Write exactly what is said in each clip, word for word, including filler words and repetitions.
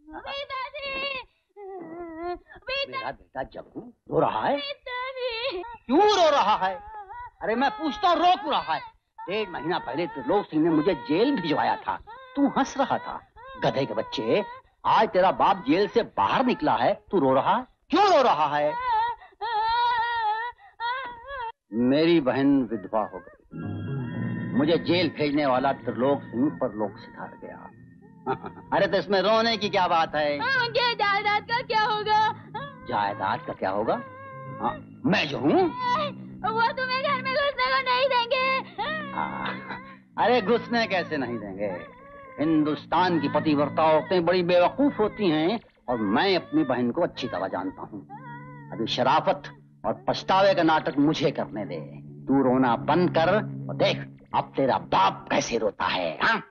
मेरा बेटा जग्गू रो रहा है? क्यों रो रहा है? अरे मैं पूछता रो क्यों रहा है? डेढ़ महीना पहले त्रिलोक सिंह ने मुझे जेल भिजवाया था, तू हंस रहा था। गधे के बच्चे, आज तेरा बाप जेल से बाहर निकला है, तू रो रहा है? क्यों रो रहा है? मेरी बहन विधवा हो गई, मुझे जेल भेजने वाला त्रिलोक सिंह परलोक सिधार गया। अरे तो इसमें रोने की क्या बात है? मुझे जायदाद का क्या होगा? जायदाद का क्या होगा? हाँ, मैं जो हूँ वो तुम्हें घर में घुसने को नहीं देंगे। अरे घुसने कैसे नहीं देंगे? हिंदुस्तान की पतिव्रता औरतें बड़ी बेवकूफ होती हैं और मैं अपनी बहन को अच्छी तरह जानता हूँ। अभी शराफत और पछतावे का नाटक मुझे करने दे। तू रोना बंद कर और देख अब तेरा बाप कैसे रोता है। हाँ?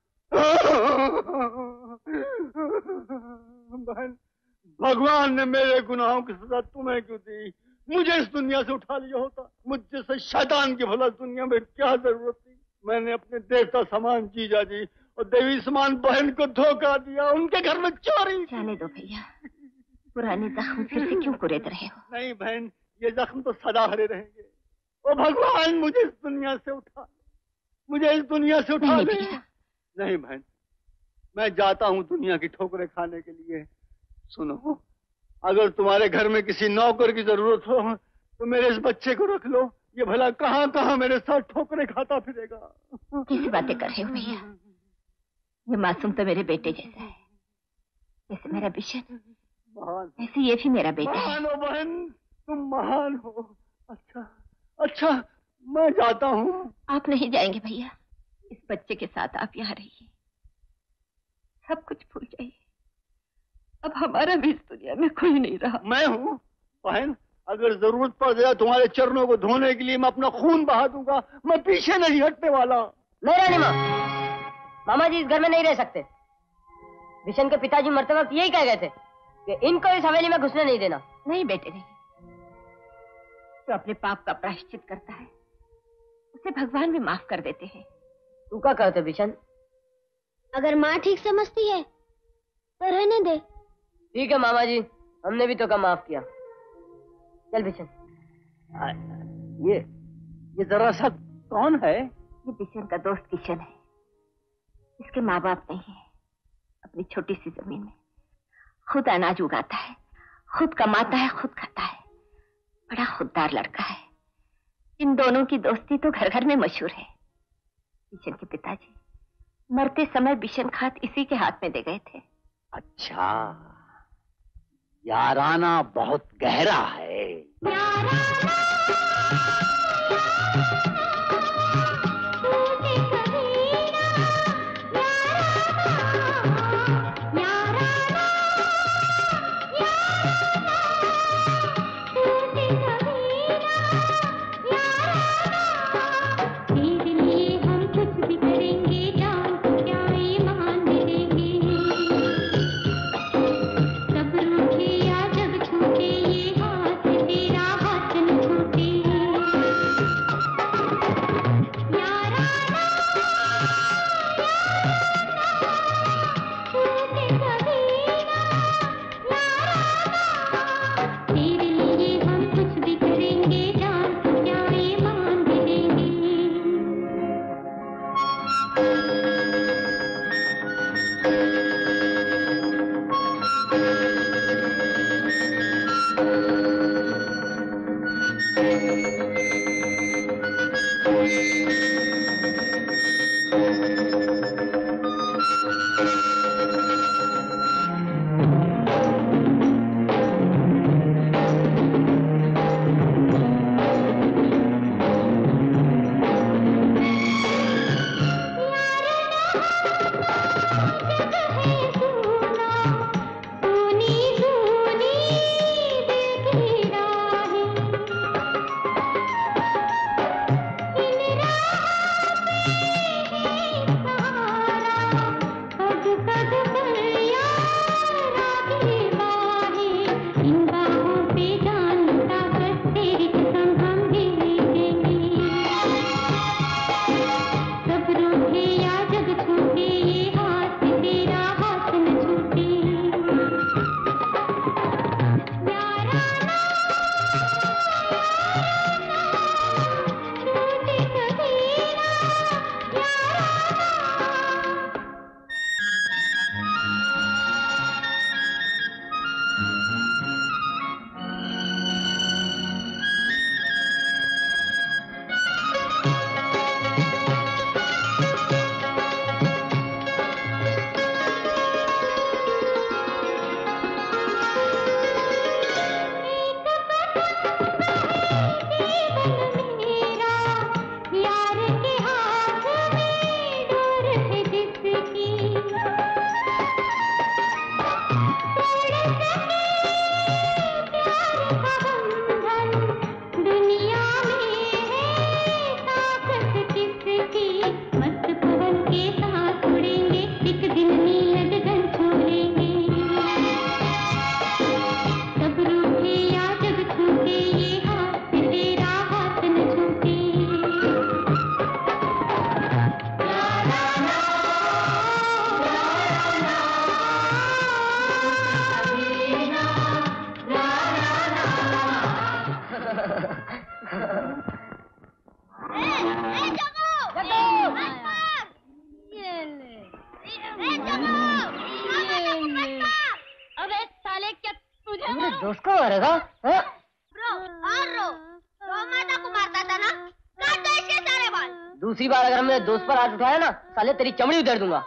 बहन, भगवान ने मेरे गुनाहों की सजा तुम्हें क्यों दी? मुझे इस दुनिया से उठा लिया होता। मुझ जैसे शैतान की भला दुनिया में क्या जरूरत थी? मैंने अपने देवता समान जीजा जी और देवी समान बहन को धोखा दिया, उनके घर में चोरी। जाने दो भैया, पुराने जख्म फिर से क्यों कुरेद रहे हो? नहीं बहन, ये जख्म तो सदा हरे रहेंगे। ओ भगवान, मुझे इस दुनिया से उठा, मुझे इस दुनिया से उठा ले। नहीं बहन, मैं जाता हूँ दुनिया की ठोकरें खाने के लिए। सुनो, अगर तुम्हारे घर में किसी नौकर की जरूरत हो तो मेरे इस बच्चे को रख लो। ये भला कहाँ कहाँ मेरे साथ ठोकरें खाता फिरेगा। कैसी बातें कर रहे हो भैया? ये मासूम तो मेरे बेटे जैसा है, जैसे मेरा बिशन, ऐसे ये भी मेरा बेटा है। महान हो बहन, तुम महान हो। अच्छा अच्छा, मैं जाता हूँ। आप नहीं जाएंगे भैया, इस बच्चे के साथ आप यहाँ रहिए, सब कुछ भूल जाइए। अब हमारा भी इस दुनिया में कोई नहीं रहा। मैं हूँ बहन, अगर जरूरत पड़ जाए तुम्हारे चरणों को धोने के लिए मैं अपना खून बहा दूंगा। मैं पीछे नहीं हटने वाला। नहीं रानी माँ, मामा जी इस घर में नहीं रह सकते। बिशन के पिताजी मरते वक्त यही कह गए थे कि इनको इस हवेली में घुसने नहीं देना। नहीं बेटे नहीं, जो अपने पाप का प्रायश्चित करता है उसे भगवान भी माफ कर देते हैं। तू क्या कहते बिशन? अगर माँ ठीक समझती है तो रहने दे। ठीक है मामा जी, हमने भी तो का माफ किया। चल बिशन। ये ये जरा सा कौन है? ये बिशन का दोस्त किशन है। इसके माँ बाप नहीं है। अपनी छोटी सी जमीन में खुद अनाज उगाता है, खुद कमाता है, खुद खाता है। बड़ा खुददार लड़का है। इन दोनों की दोस्ती तो घर घर में मशहूर है। बिशन के पिताजी मरते समय बिशन खात इसी के हाथ में दे गए थे। अच्छा, याराना बहुत गहरा है। सब रूठे या जग छूटे, ये हाथ तेरा हाथ न छूटे। अबे साले क्या तुझे मेरे दोस्त को मारेगा? हाँ? रो और रो रो माता को मारता था ना, काट दो इसके सारे बाल। दूसरी बार अगर मेरे दोस्त पर हाथ उठाया ना, साले तेरी चमड़ी उधेड़ दूंगा।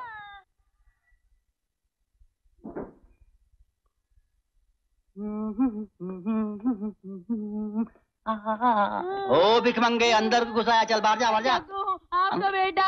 ओ भिखमंगे, अंदर घुसाया, चल बाहर जा, बाहर जा। आपका बेटा।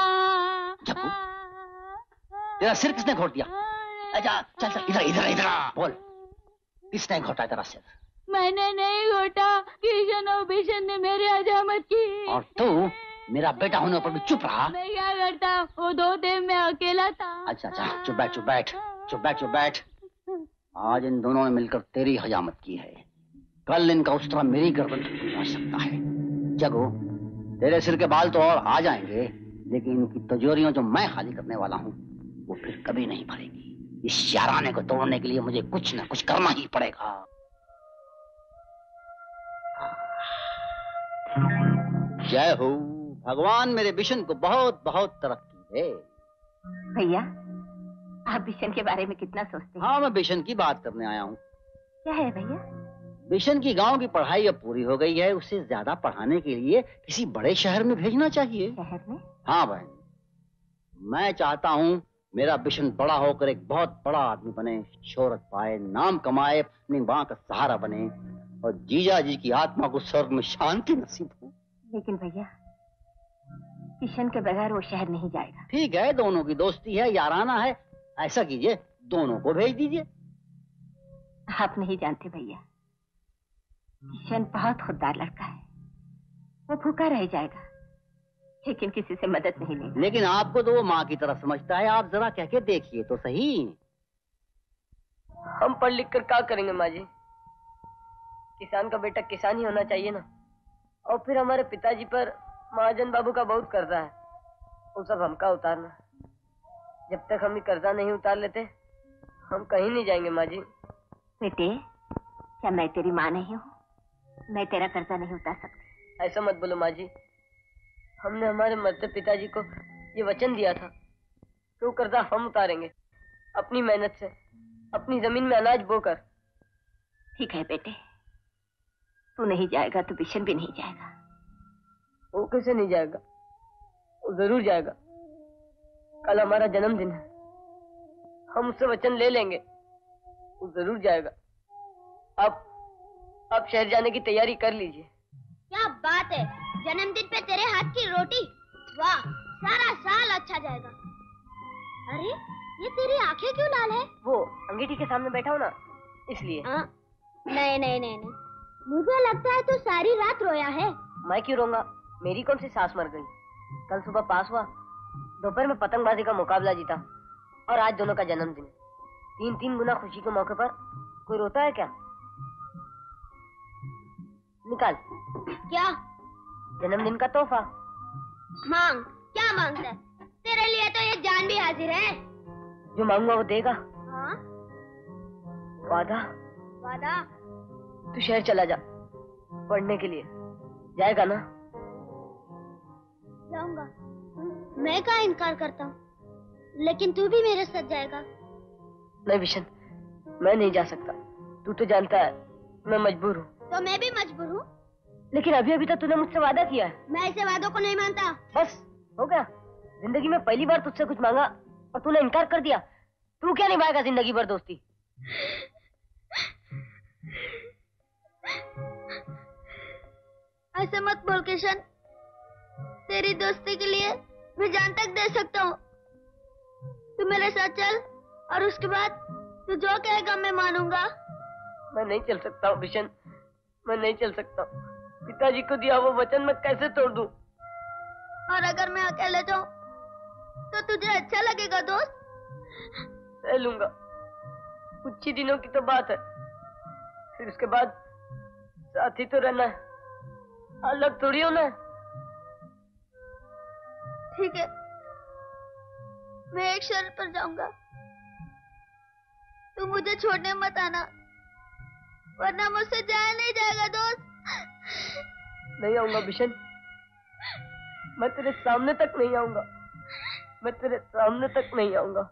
तेरा सिर किसने घोट दिया? अच्छा चल चल, इधर इधर इधर बोल, किसने घोटा तेरा सिर? मैंने नहीं घोटा, किशन और बिशन ने मेरी हजामत की। और तू मेरा बेटा होने पर भी चुप रहा? मैं क्या करता, वो दो थे, मैं अकेला था। अच्छा अच्छा, चुप बैठ चुप बैठ चुप बैठ चुप बैठ। आज इन दोनों ने मिलकर तेरी हजामत की है, कल इनका उस तरह मेरी गर्दन आ सकता है। जगो, तेरे सिर के बाल तो और आ जाएंगे, लेकिन इनकी तिजोरियां जो मैं खाली करने वाला हूँ वो फिर कभी नहीं भरेगी। इस याराने को तोड़ने के लिए मुझे कुछ न कुछ करना ही पड़ेगा। जय हो, भगवान मेरे बिशन को बहुत बहुत तरक्की दे। भैया, आप बिशन के बारे में कितना सोचते हैं? हाँ, मैं बिशन की बात करने आया हूँ। क्या है भैया? बिशन की गांव की पढ़ाई अब पूरी हो गई है, उसे ज्यादा पढ़ाने के लिए किसी बड़े शहर में भेजना चाहिए। शहर में? हाँ बहन, मैं चाहता हूँ मेरा बिशन बड़ा होकर एक बहुत बड़ा आदमी बने, शोहरत पाए, नाम कमाए, अपनी माँ का सहारा बने और जीजा जी की आत्मा को स्वर्ग में शांति नसीब हो। लेकिन भैया, बिशन के बगैर वो शहर नहीं जाएगा। ठीक है, दोनों की दोस्ती है, याराना है, ऐसा कीजिए दोनों को भेज दीजिए। आप नहीं जानते भैया, किशन बहुत खुददार लड़का है, वो भूखा रह जाएगा लेकिन किसी से मदद नहीं लेगा। लेकिन आपको तो वो माँ की तरह समझता है, आप जरा कह के देखिए तो सही। हम पढ़ लिख कर क्या करेंगे माँ जी? किसान का बेटा किसान ही होना चाहिए ना। और फिर हमारे पिताजी पर महाजन बाबू का बहुत कर्जा है, वो सब हमका उतारना। जब तक हम ही कर्जा नहीं उतार लेते हम कहीं नहीं जाएंगे माँ जी। बेटे, क्या मैं तेरी माँ नहीं हूँ? मैं तेरा कर्जा नहीं उतार सकती। ऐसा मत बोलो माँ जी, हमने हमारे मरते पिताजी को ये वचन दिया था कि वो कर्जा हम उतारेंगे, अपनी मेहनत से, अपनी जमीन में अनाज बोकर। ठीक है बेटे, तू नहीं जाएगा तो बिशन भी नहीं जाएगा। वो कैसे नहीं जाएगा? वो जरूर जाएगा। कल हमारा जन्मदिन है, हम उससे वचन ले लेंगे, वो जरूर जाएगा। आप आप शहर जाने की तैयारी कर लीजिए। क्या बात है, जन्मदिन पे तेरे हाथ की रोटी, वाह, सारा साल अच्छा जाएगा। अरे ये तेरी आंखें क्यों लाल है? वो अंगीठी के सामने बैठा हो ना, इसलिए। आ, नहीं नहीं नहीं नहीं, मुझे लगता है तू सारी रात रोया है। मैं क्यों रोऊंगा? मेरी कौन सी सास मर गई? कल सुबह पास हुआ, दोपहर में पतंगबाजी का मुकाबला जीता और आज दोनों का जन्मदिन है। तीन तीन गुना खुशी के मौके पर कोई रोता है क्या? निकाल। क्या? जन्मदिन का तोहफा। मांग। क्या मांगता है? तेरे लिए तो ये जान भी हाजिर है। जो मांगूंगा वो देगा। हाँ? वादा? वादा? तू शहर चला जा पढ़ने के लिए, जाएगा ना? जाऊंगा, मैं क्या इनकार करता हूँ, लेकिन तू भी मेरे साथ जाएगा? नहीं बिशन, मैं नहीं जा सकता। तू तो जानता है मैं मजबूर हूँ। तो मैं भी मजबूर हूँ। लेकिन अभी अभी तो तूने मुझसे वादा किया है। मैं ऐसे वादों को नहीं मानता। बस हो गया? जिंदगी में पहली बार तुझसे कुछ मांगा और तूने इनकार कर दिया। तू क्या निभाएगा जिंदगी भर दोस्ती? ऐसे मत बोल किशन, तेरी दोस्ती के लिए मैं जान तक दे सकता हूँ। तू मेरे साथ चल और उसके बाद तू जो कहेगा मैं मानूंगा। मैं नहीं चल सकता हूँ बिशन, मैं नहीं चल सकता। पिताजी को दिया वो वचन मैं कैसे तोड़ दूं? और अगर मैं अकेले जाऊं तो तुझे अच्छा लगेगा दोस्त? सह लूंगा, कुछ ही दिनों की तो बात है, फिर उसके बाद साथ ही तो रहना है, अलग थोड़ी होना है। ठीक है, मैं एक शर्त पर जाऊंगा, तू मुझे छोड़ने मत आना, वरना मुझसे जाया नहीं जाएगा दोस्त। नहीं आऊंगा बिशन, मैं तेरे सामने तक नहीं आऊंगा, मैं तेरे सामने तक नहीं आऊंगा।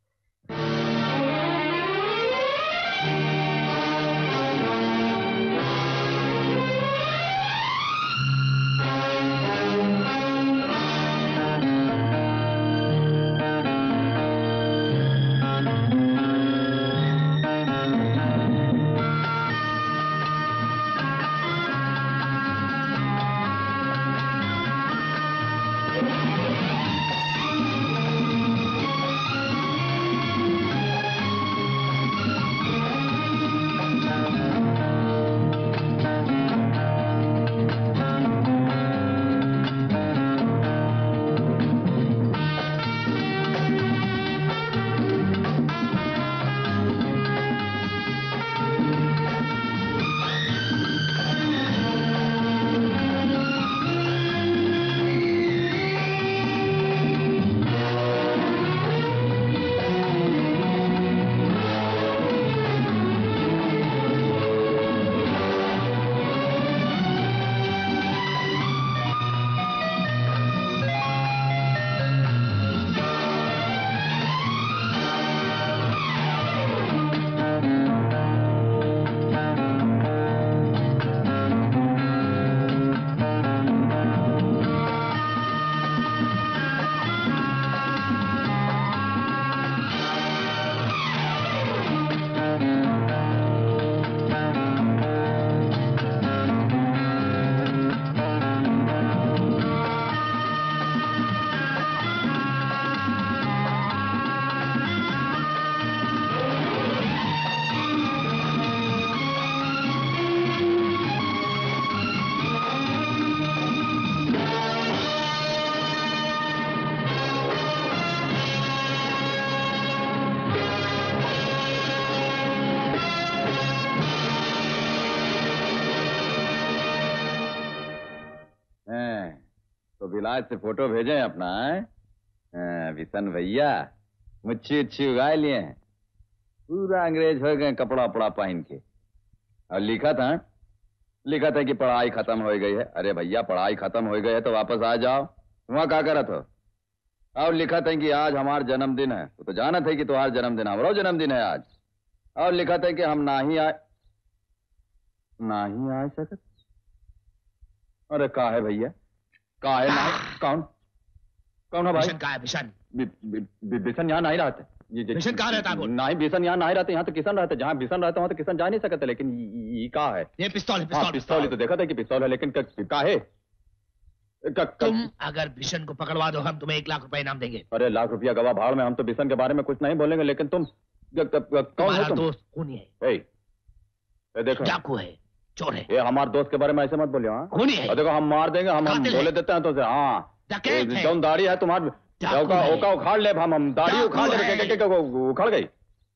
विलायत से फोटो भेजे अपना विशन भैया, मुच्छी उच्छी उगाए लिए हैं, पूरा अंग्रेज हो गए कपड़ा उपड़ा पहन के। और लिखा था लिखा था कि पढ़ाई खत्म हो गई है। अरे भैया पढ़ाई खत्म हो गई है तो वापस आ जाओ, वहां क्या करत हो। और लिखा था कि आज हमारा जन्मदिन है, तो, तो जाना था कि तुम्हारा जन्मदिन हमारा जन्मदिन है आज। और लिखा था कि हम ना ही आए ना ही आ सकत। अरे का है भैया, का है ना? कौन कौन है भाई? बिशन का है? बिशन बिशन यहाँ नहीं रहते। बिशन कहाँ रहता है? नहीं बिशन यहाँ नहीं रहते, यहाँ तो किशन रहते। जहाँ बिशन रहता वहाँ तो किशन जा नहीं सकते। लेकिन ये का है? ये पिस्तौल है। पिस्तौल, पिस्तौल तो देखा था कि पिस्तौल है, लेकिन का है? तुम अगर बिशन को पकड़वा दो हम तुम्हें एक लाख रुपए इनाम देंगे। अरे लाख रुपया गवा भाड़ में, हम तो बिशन के बारे में कुछ नहीं बोलेंगे। लेकिन तुम कौन हो? दोस्त खूनी है, देखो डाकू है, चोर है। ये हमारे दोस्त के बारे में ऐसे मत बोलिए। हाँ खूनी है। देखो हम मार देंगे, हम हम बोले देते हैं तो से। हाँ जौन दाढ़ी है तुम्हारी ओका उखाड़ ले, हम हम दाढ़ी उखाड़ ले, उखाड़ गई।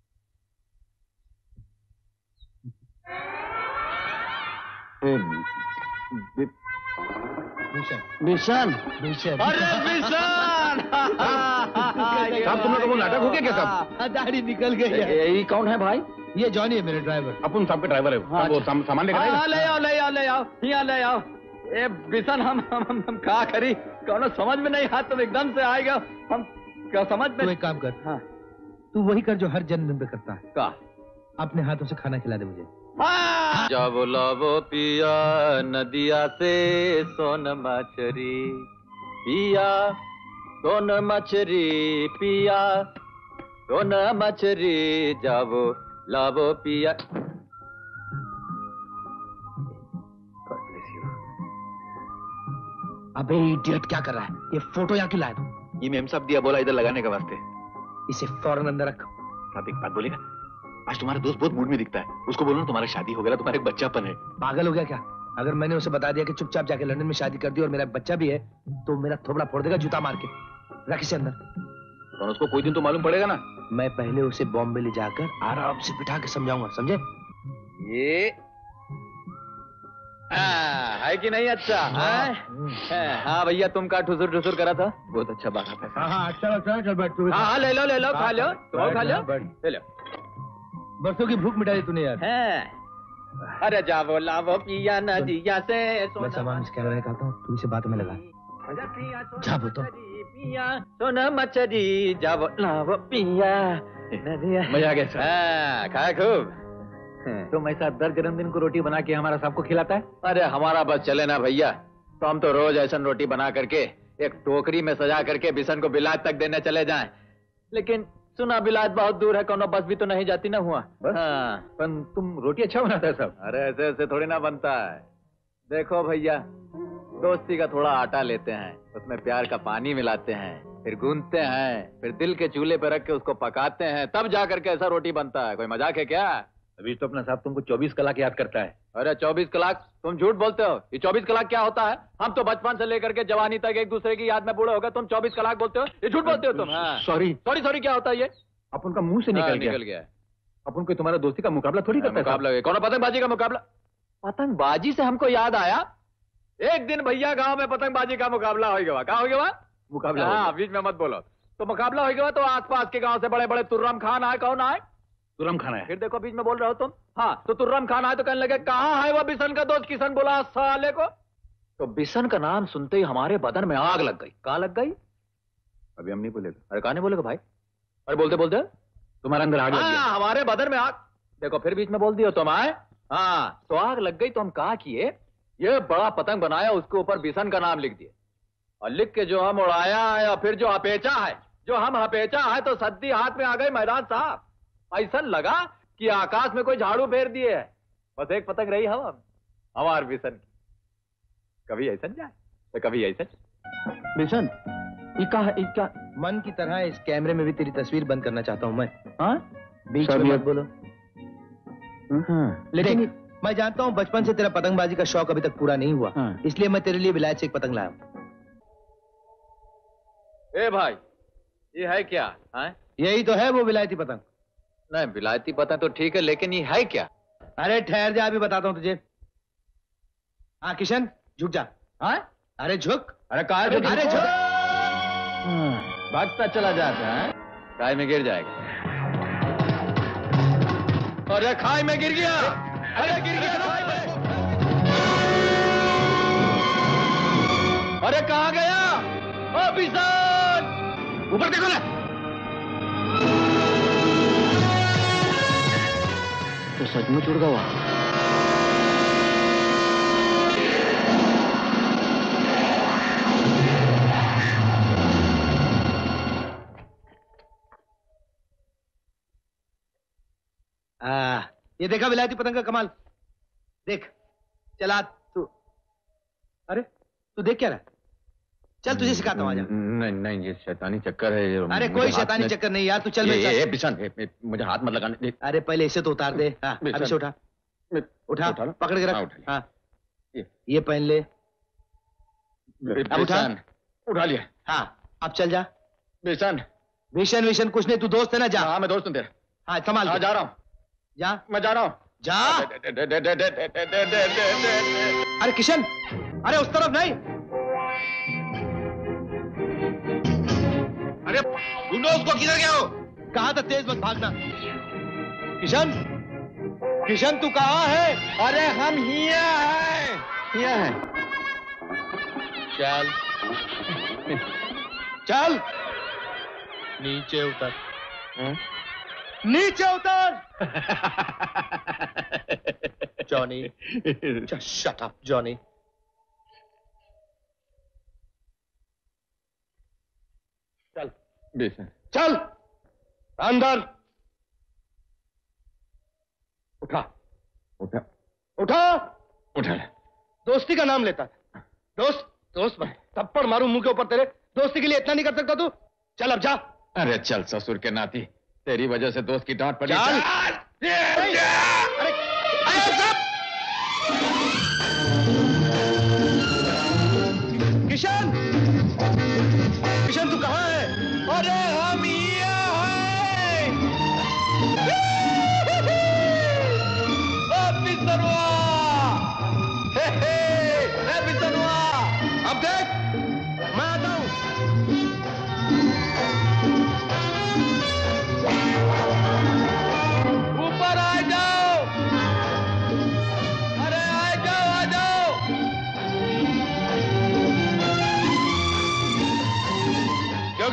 बिशन बिशन अरे बिशन साहब तुम लोग को नाटक हो गया क्या साहब? दाढ़ी निकल गई है। यही कौन है भाई? ये जॉनी है मेरे ड्राइवर। अपन साहब के ड्राइवर है। हाँ, वो साम, सामान लेकर हाँ, ले आओ ले आओ ले आओ यहाँ ले आओ। ए बिशन हम हम हम, हम का करी कौन समझ में नहीं हाथ तो एकदम से आएगा। हम क्या समझ में? तू एक काम कर। हाँ तू वही कर जो हर जन्मदिन पे करता है। का? अपने हाथों से खाना खिला दे मुझे। हाँ। जावो लावो पिया नदिया से सोन मछरी पिया, सोन मछरी पिया, सोन मछरी जावो लावो पिया। अबे इडियट क्या कर रहा है? ये फोटो यहाँ क्यों लाया तू? ये मेम साहब दिया बोला इधर लगाने के वास्ते। इसे फौरन अंदर रख। साहब एक बात बोलेगा, आज तुम्हारा दोस्त बहुत मूड में दिखता है। उसको बोलो ना तुम्हारा शादी हो गया, तुम्हारा एक बच्चापन है। पागल हो गया क्या? अगर मैंने उसे बता दिया कि चुपचाप जाके लंदन में शादी कर दी और मेरा बच्चा भी है, तो मेरा थोबड़ा फोड़ देगा जूता मार के। रख इसे अंदर। तो उसको कोई दिन तो मालूम पड़ेगा ना। मैं पहले उसे बॉम्बे ले जाकर आराम से बिठा के समझाऊंगा, समझे? ये आ, है कि नहीं? अच्छा हाँ भैया, तुम का ठुसुर ठुसुर करा था, बहुत अच्छा बात है। हाँ हाँ अच्छा अच्छा, चल बैठ तू। हाँ ले लो ले लो, खा लो, तुम खा लो, ले लो। बरसों की भूख मिटा दी तूने यार। अरे जावो लावो पिया नदिया से। मैं सामान इस कैमरे में कहता हूँ, तू इसे बात में लगा। जा बोतो। सोना मछली जाओ लाओ पिया। मजा आ गया सर। हाँ, खाया खूब। तुम ऐसा दर जन्मदिन को रोटी बना के हमारा सबको खिलाता है? अरे हमारा बस चले ना भैया, तो हम तो रोज ऐसा रोटी बना करके एक टोकरी में सजा करके बिशन को बिलायत तक देने चले जाएं। लेकिन सुना बिलायत बहुत दूर है, कोनो बस भी तो नहीं जाती ना हुआ। हाँ। पर तुम रोटी अच्छा बनाता है सब। अरे ऐसे ऐसे थोड़ी ना बनता है। देखो भैया, दोस्ती का थोड़ा आटा लेते हैं, उसमें प्यार का पानी मिलाते हैं, फिर गूंथते हैं, फिर दिल के चूल्हे पे रख के उसको पकाते हैं, तब जा करके ऐसा रोटी बनता है। कोई मजाक है क्या? अभी तो अपना साहब तुमको चौबीस कलाक याद करता है। अरे चौबीस कलाक? तुम झूठ बोलते हो। ये चौबीस कलाक क्या होता है? हम तो बचपन से लेकर के जवानी तक एक दूसरे की याद में बूढ़े हो गए, तुम चौबीस कलाक बोलते हो। ये झूठ बोलते हो तुम। सॉरी सॉरी सॉरी क्या होता है ये? अपन का मुंह से निकल गया। निकल गया। अपन को तुम्हारा दोस्ती का मुकाबला थोड़ी करता है। मुकाबला? कौन पतंगबाजी का मुकाबला? पतंगबाजी से हमको याद आया, एक दिन भैया गांव में पतंगबाजी का मुकाबला हो गया। क्या हो गया? मुकाबला। हाँ, बीच में मत बोलो। तो मुकाबला हो गया, तो आसपास के गांव से बड़े बड़े तुर्रम खान आए। कौन आए? तुर्रम खान आए। फिर देखो बीच में बोल रहे हो तुम। हाँ, तो तुर्रम खान आए तो कहने लगे कहाँ है वो बिशन का दोस्त किशन? बोला साले को। तो बिशन का नाम सुनते ही हमारे बदन में आग लग गई। कहाँ लग गई? अभी हम नहीं बोलेगा। अरे कहाँ नहीं बोलेगा भाई? अरे बोलते बोलते तुम्हारे अंदर आग लग गई। हाँ, हमारे बदन में आग। देखो फिर बीच में बोल दियो तुम आए। हाँ, तो आग लग गई तो हम कहा किए, ये बड़ा पतंग बनाया, उसके ऊपर बिशन का नाम लिख दिए, और लिख के जो हम उड़ाया है और फिर जो हपेचा है, जो हम हपेचा है, तो सद्दी हाथ में आ गई मैदान साहब। ऐसा लगा कि आकाश में कोई झाड़ू फेर दिए है। बस एक पतंग रही हवा में, हमार बिशन की। कभी ऐसा जाए तो कभी ऐसा। बिशन, इका है इका। मन की तरह इस कैमरे में भी तेरी तस्वीर बंद करना चाहता हूँ मैं। हाँ, बीच में मत बोलो। लेकिन मैं जानता हूँ बचपन से तेरा पतंगबाजी का शौक अभी तक पूरा नहीं हुआ। हाँ। इसलिए मैं तेरे लिए विलायत से एक पतंग लाया हूँ। ए भाई, ये है क्या? है? यही तो है वो विलायती पतंग। नहीं, विलायती पतंग तो ठीक है, लेकिन ये है क्या? अरे ठहर जा, अभी बताता हूँ तुझे। हाँ किशन, झुक जा। हाँ? अरे झुक। अरे कहा झुक? अरे झुक। भागता चला जाता है, खाई में गिर जाएगा। अरे खाई में गिर गया। अरे गिर गया खाई में। अरे कहाँ गया? ओ बिशन, ऊपर देखो ना। तो सचमुच उड़ गया। आ, ये देखा विलायती पतंग का कमाल? देख, चला तू। अरे तू देख क्या रहा? चल तुझे सिखाता हूँ, आजा। नहीं नहीं, ये शैतानी चक्कर है। अरे कोई शैतानी चक्कर नहीं यार, तू चल। ये, ये, ये बिशन, मुझे हाथ मत लगाने। अरे पहले इसे तो उतार दे। हाँ, अभी से उठा उठा पकड़ के रख। हाँ, ये पहन ले। अब उठा उठा लिया। हाँ, अब चल जा। बिशन विशन विशन कुछ नहीं, तू दोस्त है ना, जा। हाँ मैं दोस्त हूँ तेरा। हाँ संभाल। हाँ जा रहा हूँ। जा, मैं जा रहा हूँ। जा। दे, दे, दे, दे, दे, दे, दे, दे, दे। अरे किशन, अरे उस तरफ नहीं। अरे ढूंढो उसको, किधर गया हो? कहा था तेज मत भागना। किशन, किशन तू कहाँ है? अरे हम हिया हैं, हिया हैं। चल चल नीचे उतर। हाँ? नीचे उतर। Johnny, shut up Johnny. चल बिशन, चल अंदर। उठा उठा उठा उठा। दोस्ती का नाम लेता है। दोस्त दोस्त मैं थप्पड़ मारूं मुंह के ऊपर तेरे। दोस्ती के लिए इतना नहीं कर सकता तू? चल अब जा। अरे चल ससुर के नाती, तेरी वजह से दोस्त की डांट पड़ी। चल। किशन, किशन तू कहाँ है? अरे हम यहाँ हैं। ओ बिसनवा, हे हे, हे बिसनवा। अब देख, मैं आता हूँ। ऊपर आ जाओ। अरे आ जाओ, आ जाओ।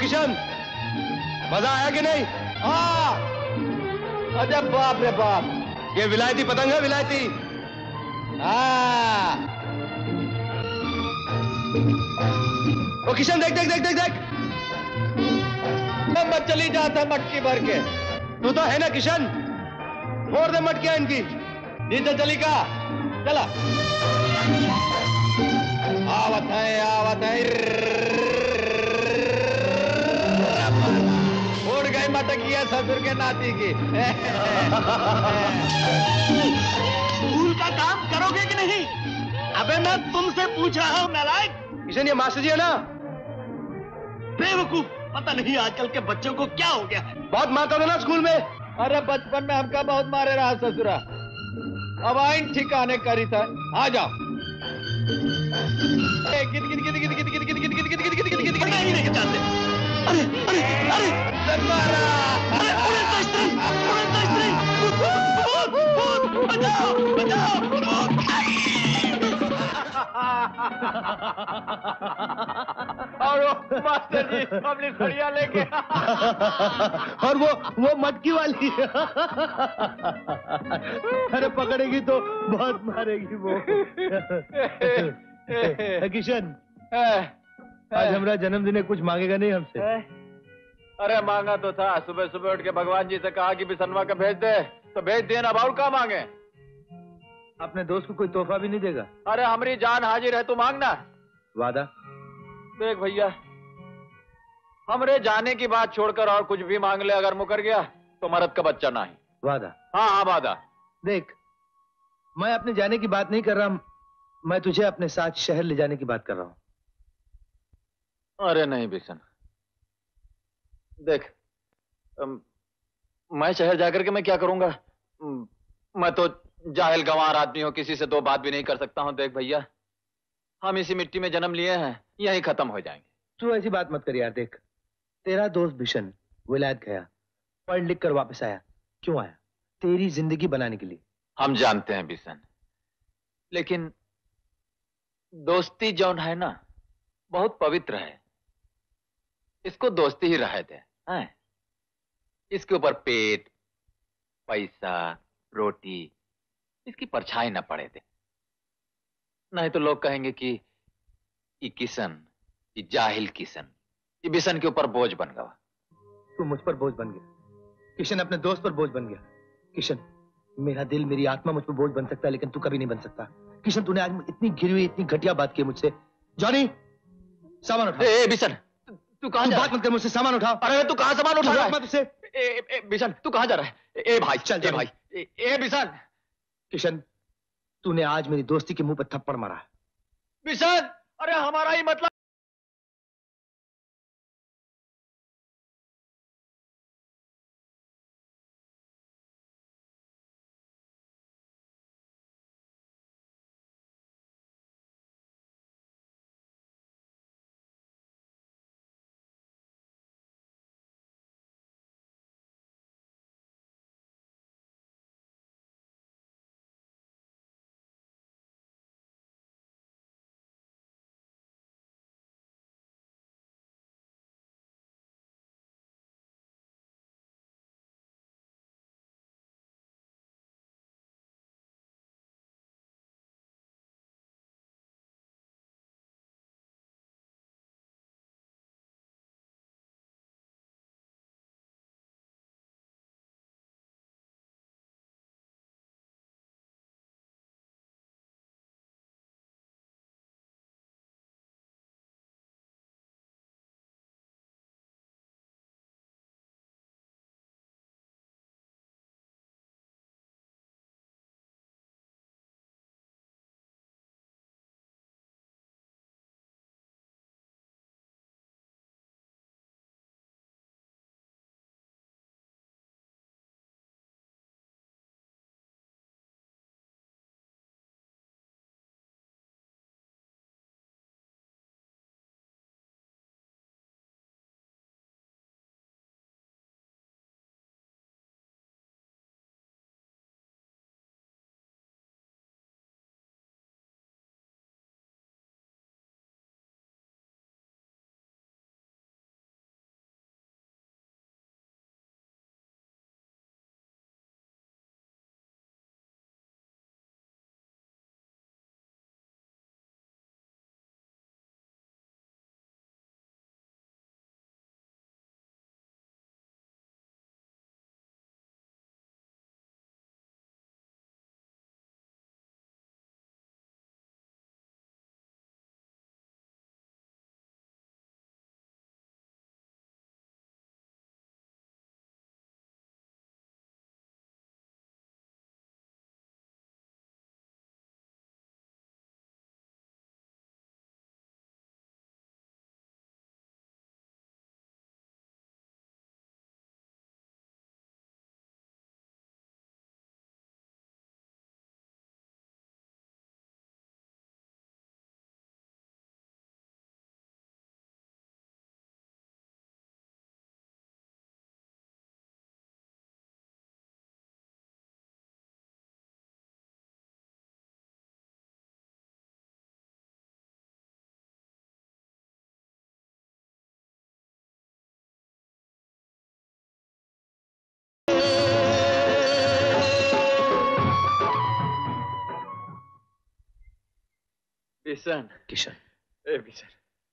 किशन, मजा आया कि नहीं? हाँ, अरे बाप रे बाप, ये विलायती पतंग है, विलायती। हाँ। ओ किशन, देख देख देख देख देख, मत चली जाता है मटकी भर के। तू तो है ना किशन, फोड़ दे मटकियां इनकी। नीचे चली का, चला। आवत है, आवत है, उड़ गई मटकिया ससुर के नाती की। स्कूल का काम करोगे कि नहीं? अबे मैं तुमसे पूछ रहा हूँ नालायक। किशन, ये मास्टर जी है ना? बेवकूफ, पता नहीं आजकल के बच्चों को क्या हो गया है। बहुत मारता था ना स्कूल में। अरे बचपन में हमका बहुत मारे रहा ससुरा, अब आइन ठिकाने करी था। आ जाओ। गिद गिद गिद गिद गिद गिद गिद गिद गिद गिद गिद गिद गिद गिद नहीं नहीं चाहते। अरे अरे अरे अरे उड़ता स्त्री, उड़ता स्त्री, भूत भूत, बचाओ बचाओ भूत। और वो मास्टर जी अपनी खड़िया लेके और वो वो मटकी वाली। अरे पकड़ेगी तो बहुत मारेगी वो। किशन, आज हमारा जन्मदिन है, कुछ मांगेगा नहीं हमसे? अरे मांगा तो था, सुबह सुबह उठ के भगवान जी से कहा कि बिसनवा का भेज दे, तो भेज दिए ना। और क्या मांगे? अपने दोस्त को कोई तोहफा भी नहीं देगा? अरे हमारी जान हाजिर है, तू मांगना। वादा? देख भैया, हमरे जाने की बात छोड़कर और कुछ भी मांग ले, अगर मुकर गया तो मरद का बच्चा नहीं। वादा? हाँ हाँ वादा। देख, मैं अपने जाने की बात नहीं कर रहा, मैं तुझे अपने साथ शहर ले जाने की बात कर रहा हूं। अरे नहीं बिशन, देख अम, मैं शहर जाकर के मैं क्या करूंगा? अम, मैं तो जाहिल गंवार आदमी हूं, किसी से दो बात भी नहीं कर सकता हूं। देख भैया, हम इसी मिट्टी में जन्म लिए हैं, यहीं खत्म हो जाएंगे। तू ऐसी बात मत कर यार। देख, तेरा दोस्त बिशन विलायत गया, पढ़ लिख कर वापस आया। क्यों आया? तेरी जिंदगी बनाने के लिए। हम जानते हैं बिशन, लेकिन दोस्ती जौन है ना, बहुत पवित्र है। इसको दोस्ती ही रहे थे, हैं? इसके ऊपर पेट, पैसा, रोटी, इसकी परछाई न पड़े थे। नहीं तो लोग कहेंगे कि ये किशन, ये जाहिल किशन, ये बिशन के ऊपर बोझ बन गया। तू मुझ पर बोझ बन गया, किशन अपने दोस्त पर बोझ बन गया। किशन, मेरा दिल, मेरी आत्मा मुझ पर बोझ बन सकता है, लेकिन तू कभी नहीं बन सकता। किशन, तूने आज इतनी घिरी हुई, इतनी घटिया बात की मुझसे। जॉनी, सामान उठा। ए, ए बिशन, तू कहां जा रहा है? बात मत कर मुझसे, सामान उठा। अरे तू कहां सामान उठा रहा है? मत उसे। ए, ए, बिशन, तू कहां जा रहा है? ए भाई, चल ए भाई, ए, ए बिशन। किशन, तूने आज मेरी दोस्ती के मुंह पर थप्पड़ मारा। बिशन, अरे हमारा ही मतलब बिशन किशन, ए बिशन।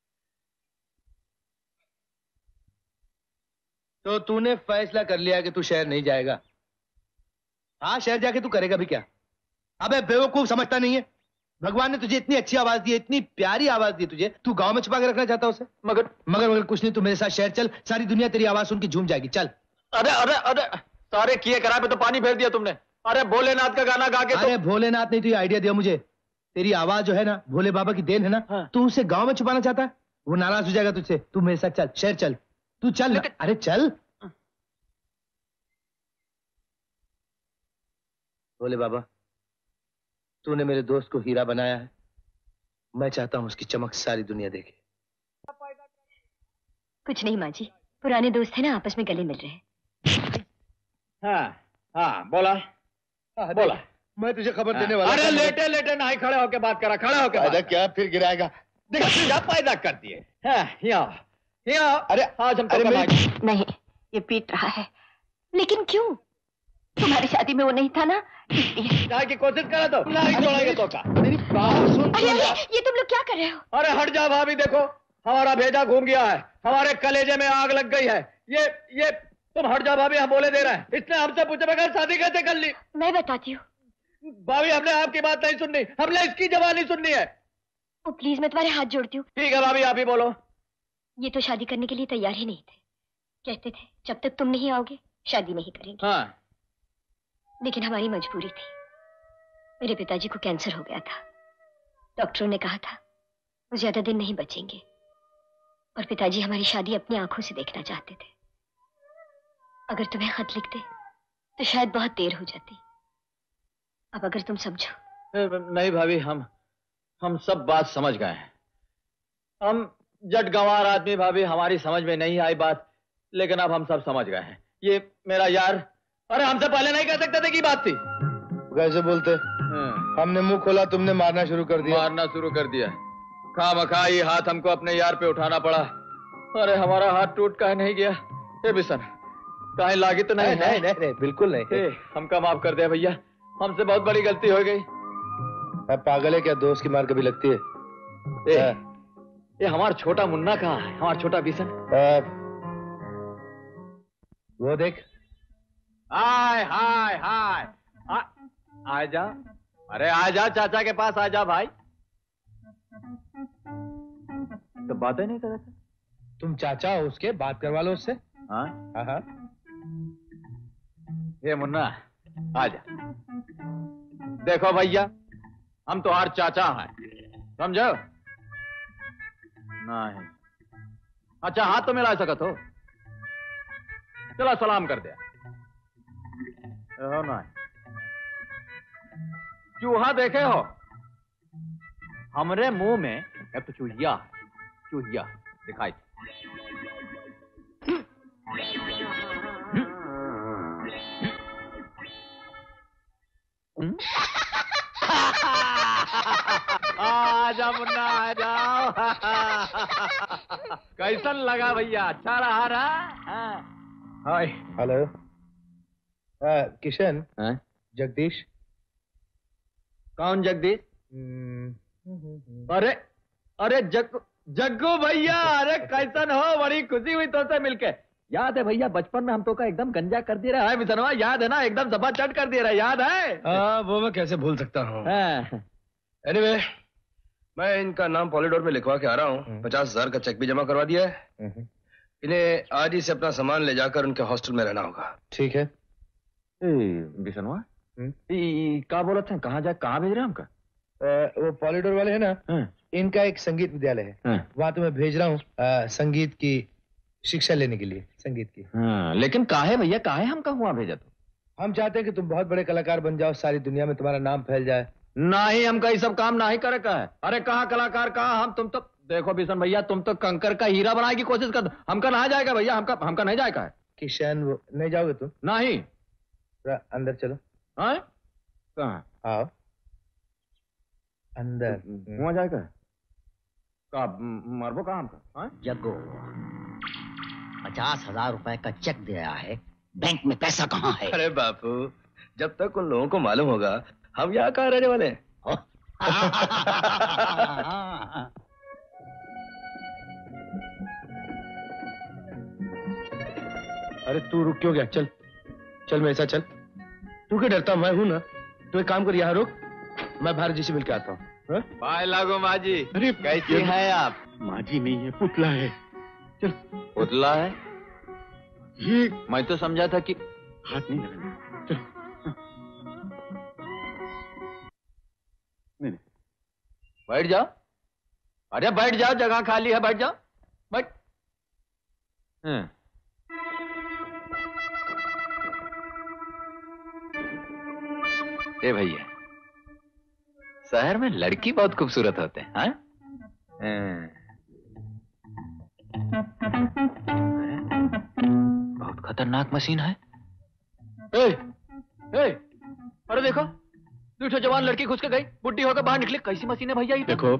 तो तूने फैसला कर लिया कि तू शहर नहीं जाएगा? हाँ, शहर जाके तू करेगा भी क्या? अबे बेवकूफ, समझता नहीं है? भगवान ने तुझे इतनी अच्छी आवाज दी है, इतनी प्यारी आवाज दी तुझे, तू गांव में छुपा के रखना चाहता उसे? मगर मगर मगर कुछ नहीं, तू मेरे साथ शहर चल, सारी दुनिया तेरी आवाज सुन के झूम जाएगी। चल। अरे अरे अरे, सारे किए करा पे तो पानी फेर दिया तुमने। अरे भोलेनाथ का गाना गा के अरे तो... भोलेनाथ ने तो आइडिया दिया मुझे। तेरी आवाज जो है ना, भोले बाबा की देन है ना। हाँ। तू उसे गांव में छुपाना चाहता है? वो नाराज हो जाएगा तुझसे। तू मेरे साथ चल, शहर चल, तू चल। लेकिन... अरे चल। भोले बाबा, तूने मेरे दोस्त को हीरा बनाया है, मैं चाहता हूं उसकी चमक सारी दुनिया देखे। कुछ नहीं माँ जी, पुराने दोस्त हैं ना, आपस में गले मिल रहे हैं। हाँ हाँ, बोला हाँ, बोला। मैं तुझे खबर देने वाला। अरे लेटे लेटे नहीं, खड़े होके बात करा, खड़े होके बात। क्या फिर गिराएगा? देखा पैदा कर दिए। यहाँ यहाँ। अरे आज हम अरे नहीं, ये पीट रहा है। लेकिन क्यों? तुम्हारी शादी में वो नहीं था ना, इसलिए। जाने की कोशिश करा तो नहीं छोड़ेंगे तो का। मेरी बात सुन। अरे अरे, ये तुम लोग क्या कर रहे हो? अरे हट जा भाभी, देखो हमारा भेजा घूम गया है, हमारे कलेजे में आग लग गई है। ये ये तुम हट जा भाभी, हम बोले दे रहे हैं। इसने हमसे पूछे बगैर शादी कैसे कर ली? मैं बताती हूँ। भाभी, हमने आपकी बात नहीं सुननी, हमने इसकी जवानी सुननी है। ओ प्लीज, मैं तुम्हारे हाथ जोड़ती हूँ। ठीक है भाभी, आप ही बोलो। ये तो शादी करने के लिए तैयार ही नहीं थे, कहते थे जब तक तुम नहीं आओगे शादी नहीं करेंगे। हाँ। लेकिन हमारी मजबूरी थी। मेरे पिताजी को कैंसर हो गया था, डॉक्टरों ने कहा था वो ज्यादा दिन नहीं बचेंगे, और पिताजी हमारी शादी अपनी आंखों से देखना चाहते थे। अगर तुम्हें खत लिखते तो शायद बहुत देर हो जाती। अब अगर तुम समझो। नहीं भाभी, हम हम सब बात समझ गए हैं। हम जट गंवार आदमी भाभी, हमारी समझ में नहीं आई बात, लेकिन अब हम सब समझ गए हैं। ये मेरा यार, अरे हमसे पहले नहीं कह सकते थे की बात थी। कैसे बोलते? हमने मुंह खोला, तुमने मारना शुरू कर दिया। मारना शुरू कर दिया। खामखा ये हाथ हमको अपने यार पे उठाना पड़ा। अरे हमारा हाथ टूट काहे नहीं गया? ए बिशन, काहे लागी तो नहीं? नहीं नहीं नहीं, बिल्कुल नहीं। हमका माफ कर दे भैया, हमसे बहुत बड़ी गलती हो गई। अब पागल है क्या? दोस्त की मार कभी लगती है? ए, ये हमारा छोटा मुन्ना कहाँ है? हमारा छोटा बिशन। वो देख। हाय हाय हाय, आ जा। अरे आ जा, चाचा के पास आ जा भाई। तो बातें नहीं कर रहे थे? तुम चाचा हो उसके, बात करवा लो उससे। हाँ हाँ। ये मुन्ना आ जा। देखो भैया, हम तो हर चाचा हैं, समझो? नहीं। अच्छा हाथ तो मिला सकत हो? चलो सलाम कर दिया। नहीं, चूहा देखे हो? हमरे मुंह में एक तो चूहिया चूहिया दिखाई। आजा मुन्ना, आ जाओ। कैसन लगा भैया? अच्छा रहा रहा? हाय। हेलो किशन। हाँ? जगदीश। कौन जगदीश? अरे अरे जग जग्गू भैया, अरे कैसन हो? बड़ी खुशी हुई तुमसे मिलके। याद है भैया, बचपन में हम तो का एकदम गंजा कर दे रहा है मिसनवा, याद है ना? एकदम सभा चट कर दे रहा है, याद है? हाँ, वो मैं कैसे भूल सकता हूँ। एनीवे, मैं इनका नाम पॉलिडोर में लिखवा के आ रहा हूँ। पचास हजार का चेक भी जमा करवा दिया है। इन्हें आज ही से अपना सामान ले जाकर उनके हॉस्टल में रहना होगा। ठीक है। बिसनवा, क्या बोला था? कहाँ जाए, कहाँ भेज रहे हैं हमका? वो पॉलिडोर वाले है ना, इनका एक संगीत विद्यालय है, वहाँ तो मैं भेज रहा हूँ संगीत की शिक्षा लेने के लिए, संगीत की। हाँ, लेकिन काहे भैया, काहे हमका हुआ भेजा? तो हम चाहते हैं कि तुम बहुत बड़े कलाकार बन जाओ, सारी दुनिया में तुम्हारा नाम फैल जाए। नहीं, हमका ये सब काम नहीं करे का है। अरे कहाँ कलाकार, कहाँ हम? तुम तो देखो बिशन भैया, तुम तो कंकर का हीरा बनाने की कोशिश कर। हमका नहीं जाएगा भैया, हमका हमका नहीं जाएगा। किशन, वो नहीं जाओगे तुम? नहीं। अंदर चलो। हाँ? कहाँ? आओ अंदर। वहाँ जाएगा? का मरबो कहाँ हमका? जग्गो, पचास हजार रुपए का चेक दिया है, बैंक में पैसा कहाँ है? अरे बापू, जब तक उन लोगों को मालूम होगा हम यहाँ कहाँ रहने वाले हैं। अरे तू रुक क्यों गया? चल चल मेरे साथ चल। तू क्यों डरता? मैं हूं ना। तू एक काम कर, यहाँ रुक, मैं भारत जी से मिलकर आता हूँ। बाय लागो माँ जी। अरे कैसी हैं आप? माँ जी नहीं है, पुतला है। चल। पुतला है? ये मैं तो समझा था कि हाथ नहीं लगाना। चल। नहीं नहीं, बैठ जाओ। अरे बैठ जाओ, जगह खाली है, बैठ जाओ, बैठ। हम्म। ए भैया, शहर में लड़की बहुत खूबसूरत होते हैं, हाँ? बहुत खतरनाक मशीन है। ए, ए, अरे देखो, दूठो जवान लड़की घुस के गई, बुढ़ी होकर बाहर निकले। कैसी मशीन है भैया ये? देखो,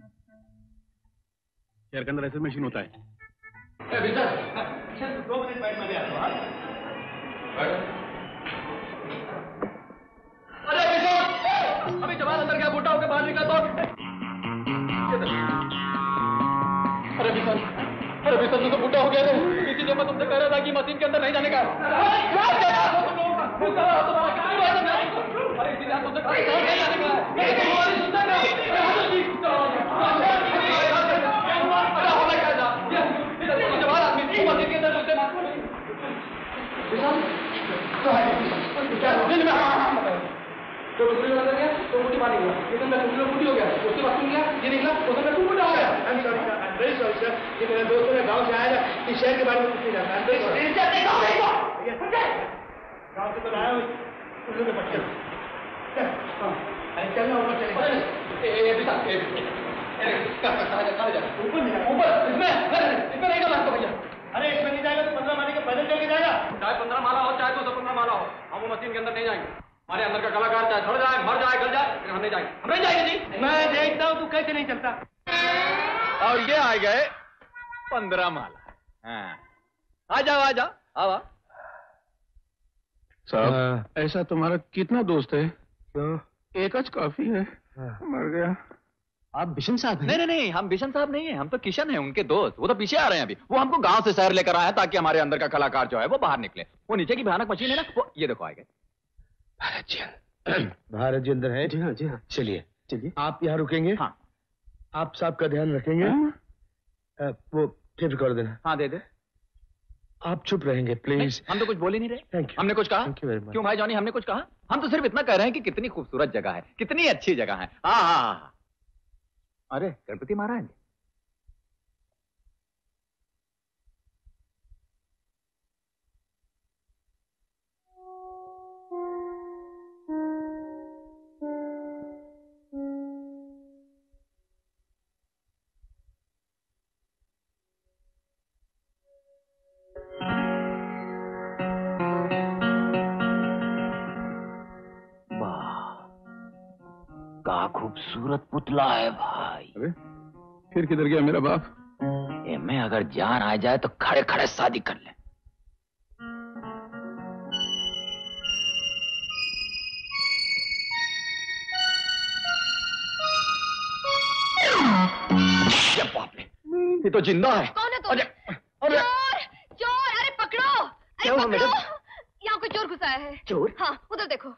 शहर के अंदर ऐसे मशीन होता है। दो मिनट बैठ, मैं आता हूं। अरे अभी जवान अंदर गया, बूढ़ा होकर बाहर निकला तो अरे बिशन, अरे बिशन, तो बूढ़ा हो गया रे। इसीलिए मैं तुमसे कह रहा था कि मशीन के अंदर नहीं जाने का। अरे इसीलिए तुमसे नहीं जाने का। जवान आदमी मशीन के अंदर घुसते तो बुढ़ी हो गया, तो बुढ़ी मार गया, लेकिन मैं बुढ़ी बुढ़ी हो गया, उसके बाद सुन लिया, ये निकला, तो मैं तू बुढ़ा हो गया। I'm sorry sir, I'm very sorry sir, कि मेरे दोस्तों ने गांव से आया था, इस शहर के बारे में कुछ नहीं जानता। I'm very sorry। गांव से तो आया हूँ, उन लोगों के बच्चे। अरे चलना ऊपर चले। ए ए बिता, ए कहाँ जा, कहाँ जा? ऊपर नहीं जाएगा। ऊपर, इसमें, इसमें नहीं जाना तो भैया। अरे इसमें नहीं जाएगा तो पंद्रह माले के पैदल चल के जाएगा। चाहे पंद्रह माला हो, चाहे दो सौ पंद्रह माला हो, हम वो मशीन के अंदर नहीं जाएंगे। हमारे अंदर का कलाकार चाहे सड़ जाए, मर जाए, गल जाए, हम नहीं जाएंगे, हम नहीं जाएंगे जी। मैं देखता हूँ तू कैसे नहीं चलता। और ये आ गए पंद्रह माला। हाँ, आ जाओ, आ जाओ, आओ। साहब, ऐसा तुम्हारा कितना दोस्त है? एक आज काफी है। मर गया। आप बिशन साहब हैं? नहीं नहीं नहीं, हम बिशन साहब नहीं हैं, हम तो किशन हैं, उनके दोस्त। वो तो पीछे आ रहे हैं अभी। वो हमको गांव से शहर लेकर आए हैं ताकि हमारे अंदर का कलाकार जो है वो बाहर निकले। वो नीचे की भयानक मशीन है ना, वो ये देखो आ गए। भारत जी भारत जी अंदर है? जी हाँ, जी हाँ। चलिए चलिए, आप यहाँ रुकेंगे? हाँ। आप साहब का ध्यान रखेंगे? हाँ। वो टेप कर देना। हाँ दे दे। आप चुप रहेंगे प्लीज। हम तो कुछ बोल ही नहीं रहे। Thank you. हमने कुछ कहा? Thank you very much. क्यों भाई जॉनी, हमने कुछ कहा? हम तो सिर्फ इतना कह रहे हैं कि कितनी खूबसूरत जगह है, कितनी अच्छी जगह है। हाँ हाँ। अरे गणपति महाराज, का खूबसूरत पुतला है भाई। अरे फिर किधर गया मेरा बाप? ए, मैं अगर जान आ जाए तो खड़े खड़े शादी कर ले। ये बाप रे, ये तो जिंदा है। कौन है तुम? अरे अरे चोर, चोर, अरे पकड़ो, अरे क्या हुआ पकड़ो। मैडम? यहाँ कोई चोर घुसा है। चोर? हाँ, उधर देखो।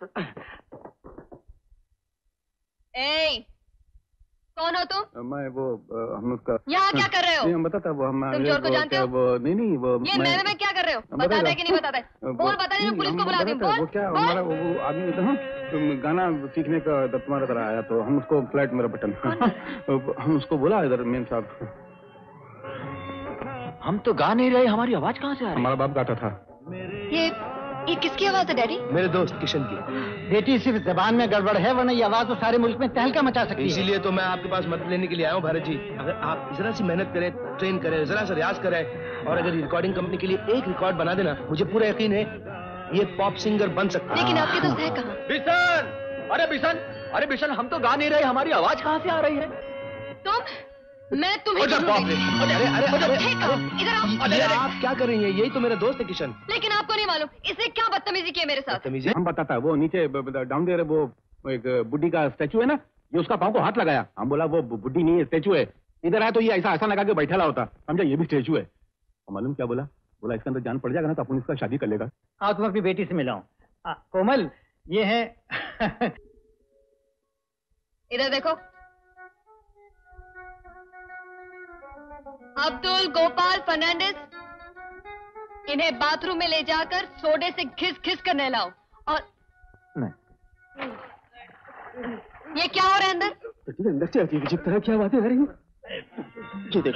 ए, कौन हो तुम? मैं वो हम उसका यहाँ क्या कर रहे हो? नहीं, हम बताता वो हम तुम चोर को वो, जानते हो? वो नहीं नहीं वो ये मैं, मेरे में क्या कर रहे हो? हम बताता बताता- है कि नहीं बताता है? वो- बोल, बता नहीं तो पुलिस हम को बुला दूं। बताता है, बोल, वो क्या बोल। हमारा वो वो आदमी था ना, तुम गाना सीखने का तब तुम्हारा तरह आया तो हम उसको फ्लैट मेरा बटन हम उसको बोला इधर मेम साहब। हम तो गा नहीं रहे, हमारी आवाज कहाँ से आ रही है? हमारा बाप गाता था। ये ये किसकी आवाज है डैडी? मेरे दोस्त किशन की। बेटी सिर्फ जबान में गड़बड़ है, वरना ये आवाज तो सारे मुल्क में तहलका मचा सकती है। इसीलिए तो मैं आपके पास मदद लेने के लिए आया हूँ भारत जी। अगर आप जरा सी मेहनत करें, ट्रेन करें, जरा सा रियाज करें और अगर रिकॉर्डिंग कंपनी के लिए एक रिकॉर्ड बना देना, मुझे पूरा यकीन है ये पॉप सिंगर बन सकता है। लेकिन आपके दोस्त है कहाँ? बिशन, अरे बिशन, अरे बिशन, हम तो गा नहीं रहे, हमारी आवाज कहाँ से आ रही है? तुम? मैं तुम्हें अरे बाप रे, अरे अरे अरे अरे फेंक आओ, इधर आओ। ये आप क्या कर रही हैं? यही तो मेरा दोस्त है किशन। लेकिन आपको नहीं मालूम इसने क्या बदतमीजी की है मेरे साथ। बदतमीजी? हम बताता वो नीचे डाउन देर वो एक बुड्ढी का स्टैचू है ना, ये उसका पाँव को हाथ लगाया। हम बोला वो बुड्ढी नहीं है, स्टेचू है। इधर आया तो ये ऐसा ऐसा लगा के बैठा होता, समझा ये भी स्टेचू है। मालूम क्या बोला? बोला इसके अंदर जान पड़ जाएगा ना तो अपन इसका शादी कर लेगा। आओ तुम अपनी बेटी से मिलाओ। कोमल ये है। इधर देखो, अब्दुल गोपाल फर्नांडिस, इन्हें बाथरूम में ले जाकर सोडे से घिस घिस कर नहलाओ। और नहीं। ये क्या हो रहा है अंदर? बेटी अंदर से अजीब अजीब तरह की आवाजें आ रही हैं। ये देखो।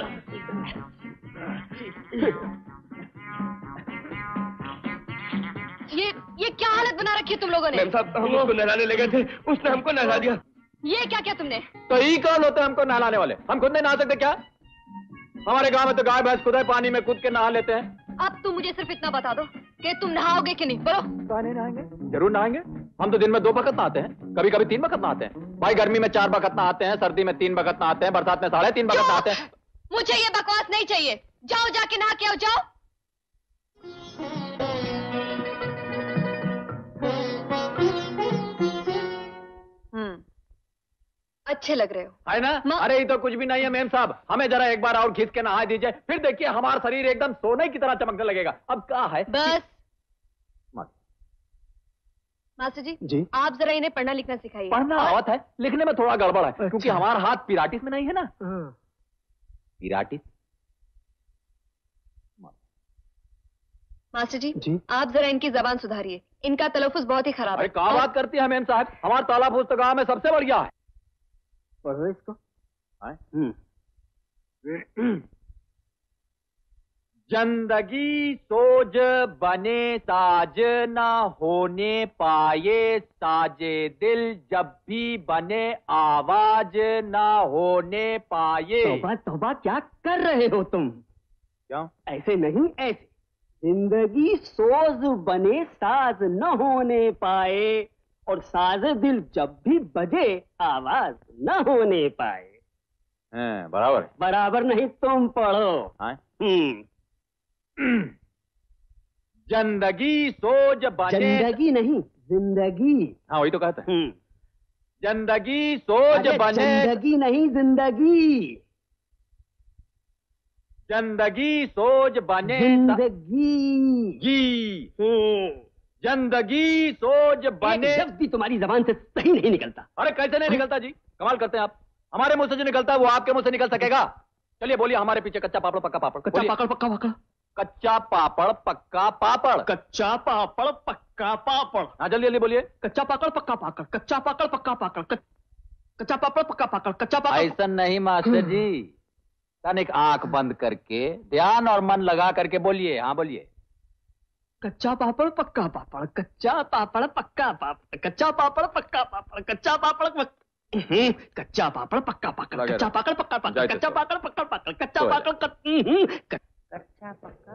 ये ये क्या हालत बना रखी है तुम लोगों ने? मैम साहब, हम उसको नहलाने लगे थे, उसने हमको नहला दिया। ये क्या क्या तुमने? तो ही कौन होते हैं हमको नहलाने वाले? हम खुद नहीं नहा सकते क्या? हमारे गांव में तो गाय भैंस खुद ही पानी में कूद के नहा लेते हैं। अब तुम मुझे सिर्फ इतना बता दो कि तुम नहाओगे कि नहीं, बोलो। नहीं नहाएंगे, जरूर नहाएंगे। हम तो दिन में दो वक्त नहाते हैं, कभी कभी तीन वक्त नहाते हैं। भाई गर्मी में चार वक्त नहाते हैं, सर्दी में तीन वक्त नहाते हैं, बरसात में साढ़े तीन वक्त नहाते हैं। मुझे ये बकवास नहीं चाहिए, जाओ जाके नहा के आओ, जाओ। हम्म, अच्छे लग रहे हो। है ना? अरे ये तो कुछ भी नहीं है मेम साहब, हमें जरा एक बार और खींच के नहा दीजिए, फिर देखिए हमारा शरीर एकदम सोने की तरह चमकने लगेगा। अब क्या है? बस मास्टर जी, जी आप जरा इन्हें पढ़ना लिखना सिखाइए। पढ़ना आवत है, लिखने में थोड़ा गड़बड़ है। अच्छा। क्योंकि हमारा हाथ पिराटिस में नहीं है ना। पिराटिस। मास्टर जी, जी आप जरा इनकी जबान सुधारिए, इनका तलफ़ुज़ बहुत ही खराब है। अरे क्या बात करती है मेम साहब, हमारा तलफ़ुज़ तो गाँव में सबसे बढ़िया है। पढ़ो इसको। जिंदगी सोज बने साज ना होने पाए, साजे दिल जब भी बने आवाज ना होने पाए। तौबा तौबा क्या कर रहे हो तुम? क्यों? ऐसे नहीं, ऐसे। जिंदगी सोज बने साज न होने पाए, और साज दिल जब भी बजे आवाज न होने पाए। हाँ, बराबर बराबर नहीं, तुम पढ़ो। हम्म जिंदगी सोज बने। जिंदगी नहीं, जिंदगी। हाँ वही तो कहते हैं। जिंदगी सोज बने। जिंदगी नहीं, जिंदगी। जिंदगी सोज बने। जिंदगी गी। जिंदगी सोज बने। एक शब्द भी तुम्हारी जबान से सही नहीं निकलता। अरे कैसे नहीं निकलता जी? कमाल करते हैं आप। हमारे मुंह से जो निकलता है वो आपके मुंह से निकल सकेगा? चलिए बोलिए, हमारे पीछे कच्चा पापड़ पक्का पापड़। कच्चा पापड़ पक्का पापड़। कच्चा पापड़ पक्का पापड़। कच्चा पापड़ पक्का पापड़। हाँ जल्दी जल्दी बोलिए। कच्चा पापड़ पक्का पापड़। कच्चा पापड़ पक्का पापड़। कच्चा पापड़ पक्का पापड़। कच्चा पापड़। ऐसा नहीं मास्टर जी, तनिक आंख बंद करके ध्यान और मन लगा करके बोलिए। हाँ बोलिए। कच्चा पापड़ पक्का पापड़। कच्चा पापड़ पक्का पापड़। कच्चा पापड़ पक्का पापड़। कच्चा पापड़ कच्चा पापड़ पक्का पापड़। कच्चा पापड़ पक्का पापड़। कच्चा पापड़ पक्का पापड़। कच्चा पापड़ कच्चा पक्का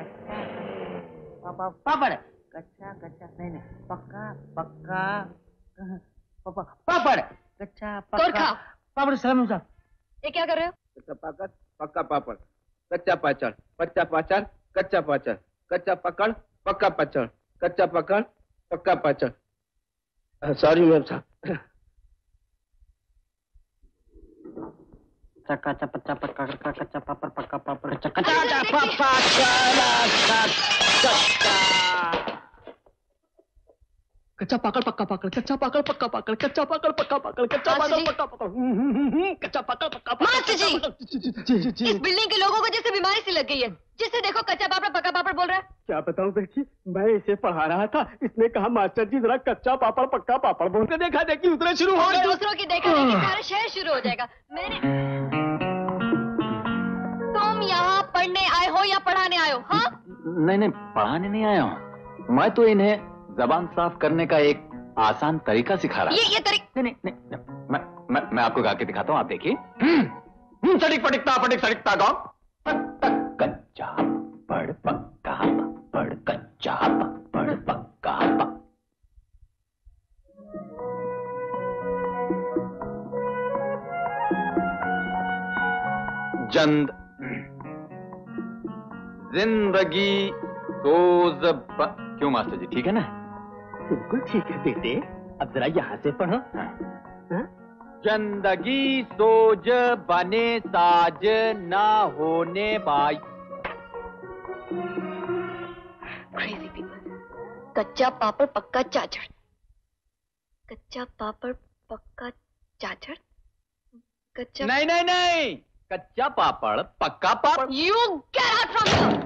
पापड़। कच्चा कच्चा नहीं नहीं पक्का पक्का पापड़। कच्चा पक्का पापड़। सलाम साहब, ये क्या कर रहे हो? कच्चा पाकड़ पक्का पापड़। कच्चा पाचड़ पच्चा पाचड़। कच्चा पाचड़ कच्चा पकड़ पक्का पाचड़। कच्चा पकड़ पक्का पाचड़। सॉरी मैम साहब। कच्चा पच्चा पक्का कच्चा कच्चा पापड़ पक्का पापड़। कच्चा कच्चा पाकड़ पक्का पाकड़। कच्चा पाकड़ पक्का पाकड़। कच्चा पाकड़ पक्का पाकड़। कच्चा पाकड़ पक्का पाकड़। कच्चा पाकड़ पक्का पाकड़। मास्टर जी, इस बिल्डिंग के लोगों को जैसे बीमारी सी लग गई है, जिससे देखो कच्चा पापड़ पक्का पापड़ बोल रहा है। क्या बताऊं बेटी, मैं इसे पढ़ा रहा था, इसने कहा मास्टर जी जरा कच्चा पापड़ पक्का पापड़ बोलते। देखा देखी उतरे शुरू हो गए। दूसरों की देखा देखी सारा शहर शुरू हो जाएगा। मैंने तुम यहाँ पढ़ने आए हो या पढ़ाने आए हो? हाँ नहीं नहीं, पढ़ाने नहीं आया हूँ मैं तो, इन्हें जबान साफ करने का एक आसान तरीका सिखा रहा। ये ये तरीका नहीं नहीं, नहीं मैं, मैं मैं आपको गा के दिखाता हूँ, आप देखिए। सड़क पटिकता पटिक सड़कता गाँव। कच्चा पड़ पक्का पड़। कच्चा पड़ पक्का पड़। जंद जिंदगी सोज ब... क्यों मास्टर जी, ठीक है ना? बिल्कुल ठीक है बेटे, अब जरा यहाँ से पढ़ो। हाँ? जिंदगी सोज बने साज ना होने पाई। Crazy people. कच्चा पापड़ पक्का चाचड़, कच्चा पापड़ पक्का चाचड़, कच्चा नहीं नहीं नहीं, कच्चा पापड़ पक्का पापड़। You get out from here.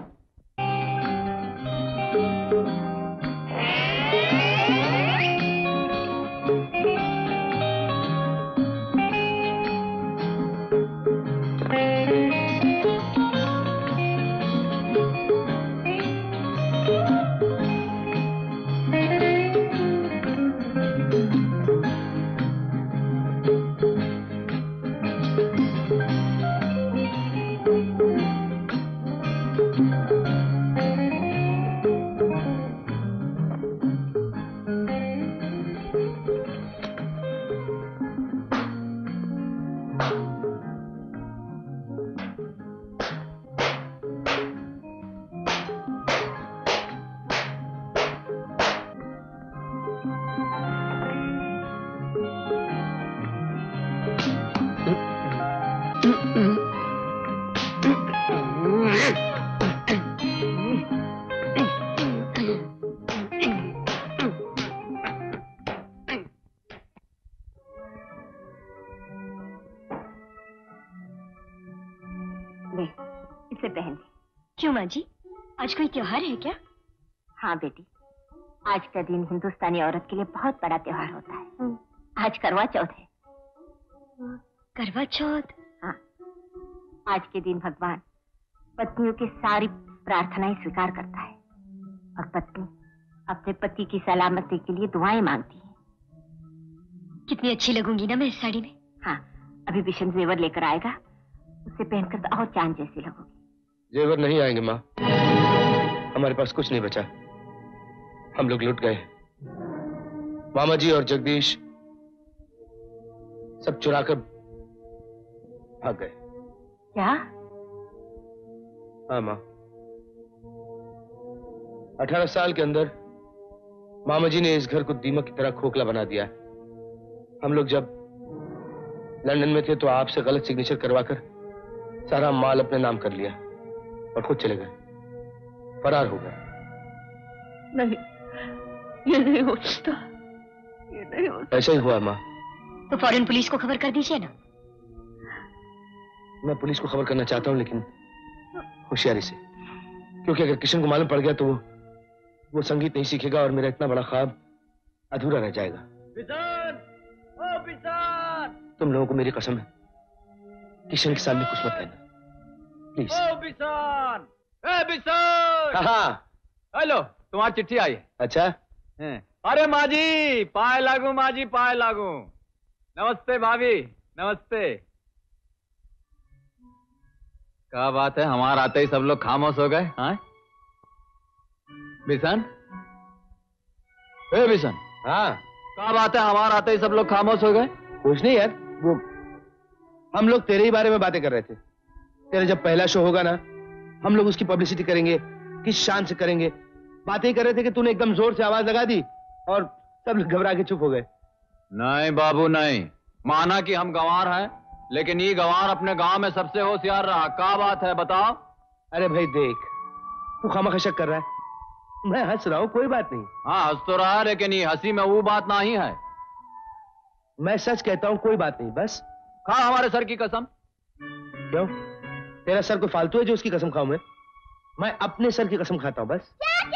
जी, आज कोई त्योहार है क्या? हाँ बेटी, आज का दिन हिंदुस्तानी औरत के लिए बहुत बड़ा त्योहार होता है। आज करवा चौथ है। करवा चौथ? हाँ, आज के दिन भगवान पत्नियों की सारी प्रार्थनाएं स्वीकार करता है और पत्नी अपने पति की सलामती के लिए दुआएं मांगती है। कितनी अच्छी लगूंगी ना मैं इस साड़ी में। हाँ, अभी बिशन जेवर लेकर आएगा, उसे पहनकर तो और चांद जैसी लगोगी। जेवर नहीं आएंगे माँ, हमारे पास कुछ नहीं बचा, हम लोग लुट गए। मामा जी और जगदीश सब चुराकर भाग गए। क्या? हाँ माँ, अठारह साल के अंदर मामा जी ने इस घर को दीमक की तरह खोखला बना दिया। हम लोग जब लंदन में थे तो आपसे गलत सिग्नेचर करवाकर सारा माल अपने नाम कर लिया और खुद चले गए, फरार हो गए। नहीं, ये नहीं हो सकता, ये नहीं हो सकता। ऐसा ही हुआ माँ। तो फौरन पुलिस को खबर कर दीजिए ना। मैं पुलिस को खबर करना चाहता हूँ, लेकिन होशियारी से, क्योंकि अगर किशन को मालूम पड़ गया तो वो वो संगीत नहीं सीखेगा और मेरा इतना बड़ा ख्वाब अधूरा रह जाएगा। बिसान, ओ बिसान। तुम लोगों को मेरी कसम है, किशन के सामने कुछ मत कहना प्लीज। ओ बिसान, ए बिसान। हाँ, हेलो, तुम्हारी चिट्ठी आई है। अच्छा है। अरे माँ जी, पाए लागू माँ जी, पाए लागू। नमस्ते भाभी, नमस्ते। क्या बात है, हमारा आते ही सब लोग खामोश हो गए। हाँ बिशन, ए बिशन। हाँ, क्या बात है, हमारा आते ही सब लोग खामोश हो गए। कुछ नहीं यार, वो हम लोग तेरे ही बारे में बातें कर रहे थे। तेरा जब पहला शो होगा ना, हम लोग उसकी पब्लिसिटी करेंगे, किस शान से करेंगे। बातें ही कर रहे थे कि तूने एकदम जोर से आवाज लगा दी और सब लोग घबरा के चुप हो गए। नहीं बाबू नहीं, माना कि हम गंवार हैं, लेकिन ये गंवार अपने गांव में सबसे होशियार रहा। क्या बात है बताओ। अरे भाई देख, तू खामखा शक कर रहा है, मैं हंस रहा हूँ, कोई बात नहीं। हाँ हंस तो रहा है, लेकिन ये हंसी में वो बात नहीं है। मैं सच कहता हूँ, कोई बात नहीं, बस खा हमारे सर की कसम। क्यों, तेरा सर कोई फालतू है जो उसकी कसम खाऊं मैं? मैं अपने सर की कसम खाता हूँ बस।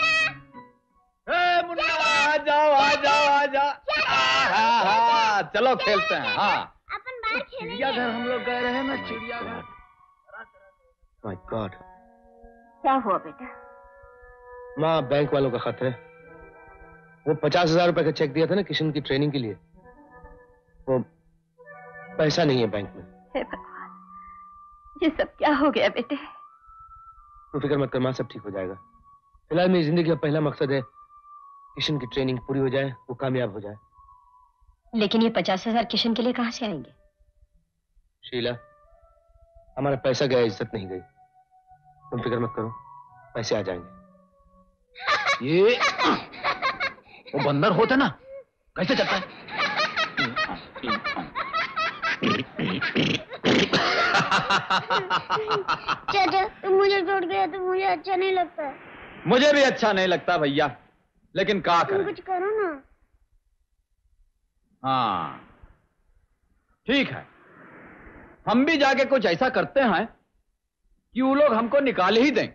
ए मुन्ना, आ जाओ आ जाओ आ जाओ। हाँ हाँ, चलो खेलते हैं। हाँ, अपन बाहर खेलेंगे। चिड़ियाघर हम लोग गए रहे ना, चिड़ियाघर। My god. क्या हुआ बेटा? माँ, बैंक वालों का खत है। वो पचास हजार रुपए का चेक दिया था ना किशन की ट्रेनिंग के लिए, वो पैसा नहीं है बैंक में। हे भगवान, ये सब क्या हो गया बेटे? तू फिक्र मत कर माँ, सब ठीक हो जाएगा। फिलहाल मेरी जिंदगी का पहला मकसद है किशन की ट्रेनिंग पूरी हो जाए, वो कामयाब हो जाए। लेकिन ये पचास हजार किशन के लिए कहाँ से आएंगे? शीला, हमारा पैसा गया, इज्जत नहीं गई। तुम फिक्र मत करो, पैसे आ जाएंगे। ये वो बंदर होता ना, कैसे चलता है? चाचा तुम मुझे छोड़ गया तो मुझे अच्छा नहीं लगता। मुझे भी अच्छा नहीं लगता भैया, लेकिन क्या तुम करें। कुछ करो ना। हाँ ठीक है, हम भी जाके कुछ ऐसा करते हैं कि वो लोग हमको निकाल ही दें।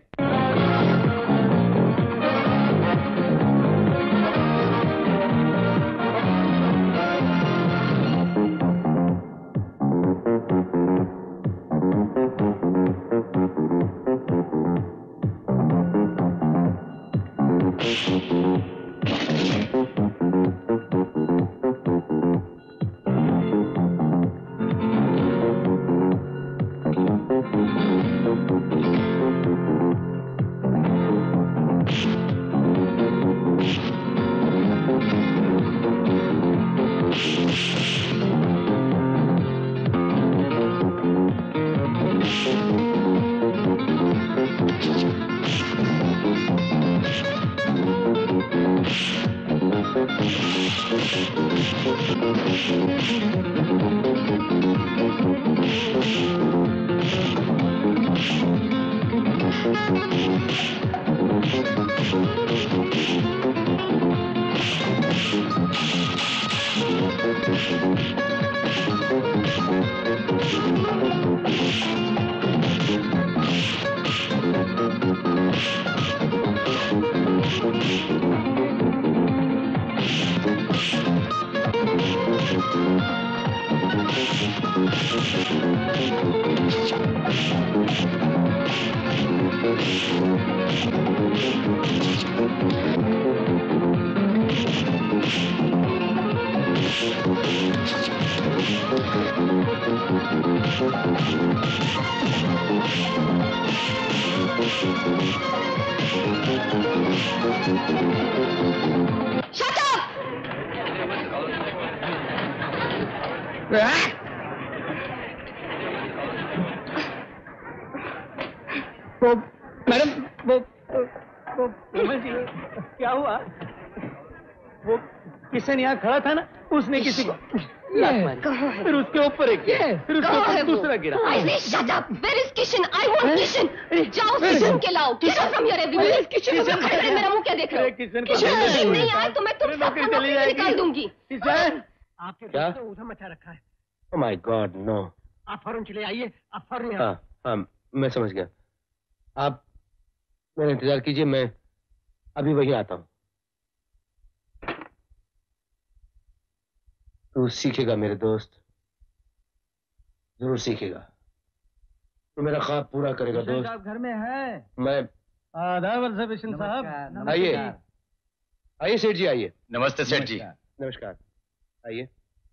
वो मैडम वो वो कोमल जी क्या हुआ? वो किशन यहाँ खड़ा था ना, उसने किसी को लात मारी, फिर उसके ऊपर एक गिरा, फिर उसके ऊपर दूसरा गिरा। I say shut up. Where is Kishan? I want Kishan. जाओ किशन के लाओ। Get out from here everybody. Kishan मेरा मुंह क्या देख रहे हो? किशन नहीं आए तो मैं तुम सबको नौकरी से निकाल दूंगी। आपके क्या? दोस्त ने उधर मचा रखा है। Oh my God, no. आप फौरन चले आइए, आप फौरन। हाँ हाँ मैं समझ गया। आप मेरा इंतजार कीजिए, मैं अभी वही आता हूँ। तू सीखेगा मेरे दोस्त, जरूर सीखेगा। तू मेरा ख्वाब पूरा करेगा दोस्त। आप घर में है? मैं आदाब बिशन साहब। आइए आइए सेठ जी आइए। नमस्ते सेठ जी। नमस्कार आइए।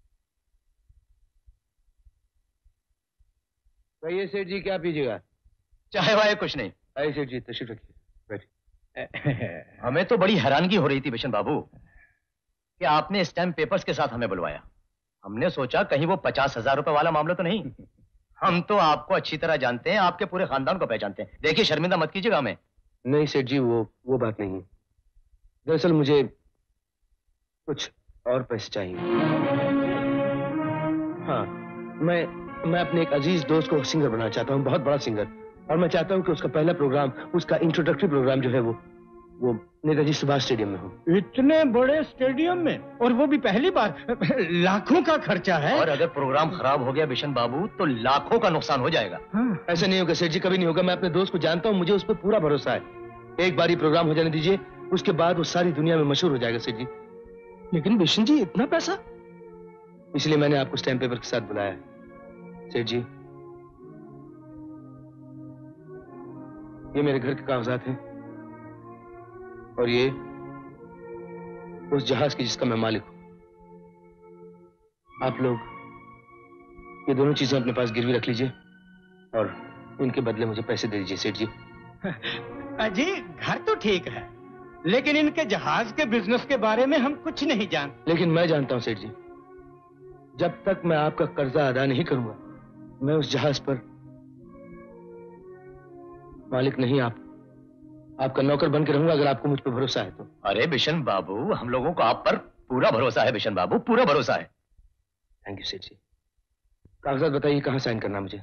कहिए सेठ जी क्या पीजिएगा? चाहे वाहे कुछ नहीं। आइए सेठ जी तशरीफ रखिए, बैठिए। हमें तो बड़ी हैरानगी हो रही थी बिशन बाबू कि आपने स्टैम्प पेपर्स के साथ हमें बुलवाया। हमने सोचा कहीं वो पचास हजार रुपए वाला मामला तो नहीं। हम तो आपको अच्छी तरह जानते हैं, आपके पूरे खानदान को पहचानते हैं। देखिए शर्मिंदा मत कीजिएगा हमें। नहीं सेठ जी वो वो बात नहीं है। दरअसल मुझे कुछ और पैसे चाहिए। हाँ मैं मैं अपने एक अजीज दोस्त को सिंगर बनाना चाहता हूँ, बहुत बड़ा सिंगर, और मैं चाहता हूँ कि उसका पहला प्रोग्राम, उसका इंट्रोडक्टरी प्रोग्राम जो है वो वो नेताजी सुभाष स्टेडियम में हो। इतने बड़े स्टेडियम में, और वो भी पहली बार? लाखों का खर्चा है। और अगर प्रोग्राम खराब हो गया बिशन बाबू तो लाखों का नुकसान हो जाएगा। हाँ। ऐसा नहीं होगा सेठ जी, कभी नहीं होगा। मैं अपने दोस्त को जानता हूँ, मुझे उस पर पूरा भरोसा है। एक बार ही प्रोग्राम हो जाने दीजिए, उसके बाद वो सारी दुनिया में मशहूर हो जाएगा सेठ जी। लेकिन बिशन जी इतना पैसा? इसलिए मैंने आपको स्टैम्प पेपर के साथ बुलाया है सेठ जी। ये मेरे घर के कागजात हैं और ये उस जहाज की जिसका मैं मालिक हूं। आप लोग ये दोनों चीजें अपने पास गिरवी रख लीजिए और इनके बदले मुझे पैसे दे दीजिए सेठ जी। अजी घर तो ठीक है, लेकिन इनके जहाज के बिजनेस के बारे में हम कुछ नहीं जानते। लेकिन मैं जानता हूं सेठ जी, जब तक मैं आपका कर्जा अदा नहीं करूंगा मैं उस जहाज पर मालिक नहीं, आप आपका नौकर बन के रहूंगा, अगर आपको मुझ पर भरोसा है तो। अरे बिशन बाबू, हम लोगों को आप पर पूरा भरोसा है बिशन बाबू, पूरा भरोसा है। थैंक यू सेठ जी। कागजात बताइए, कहाँ साइन करना मुझे?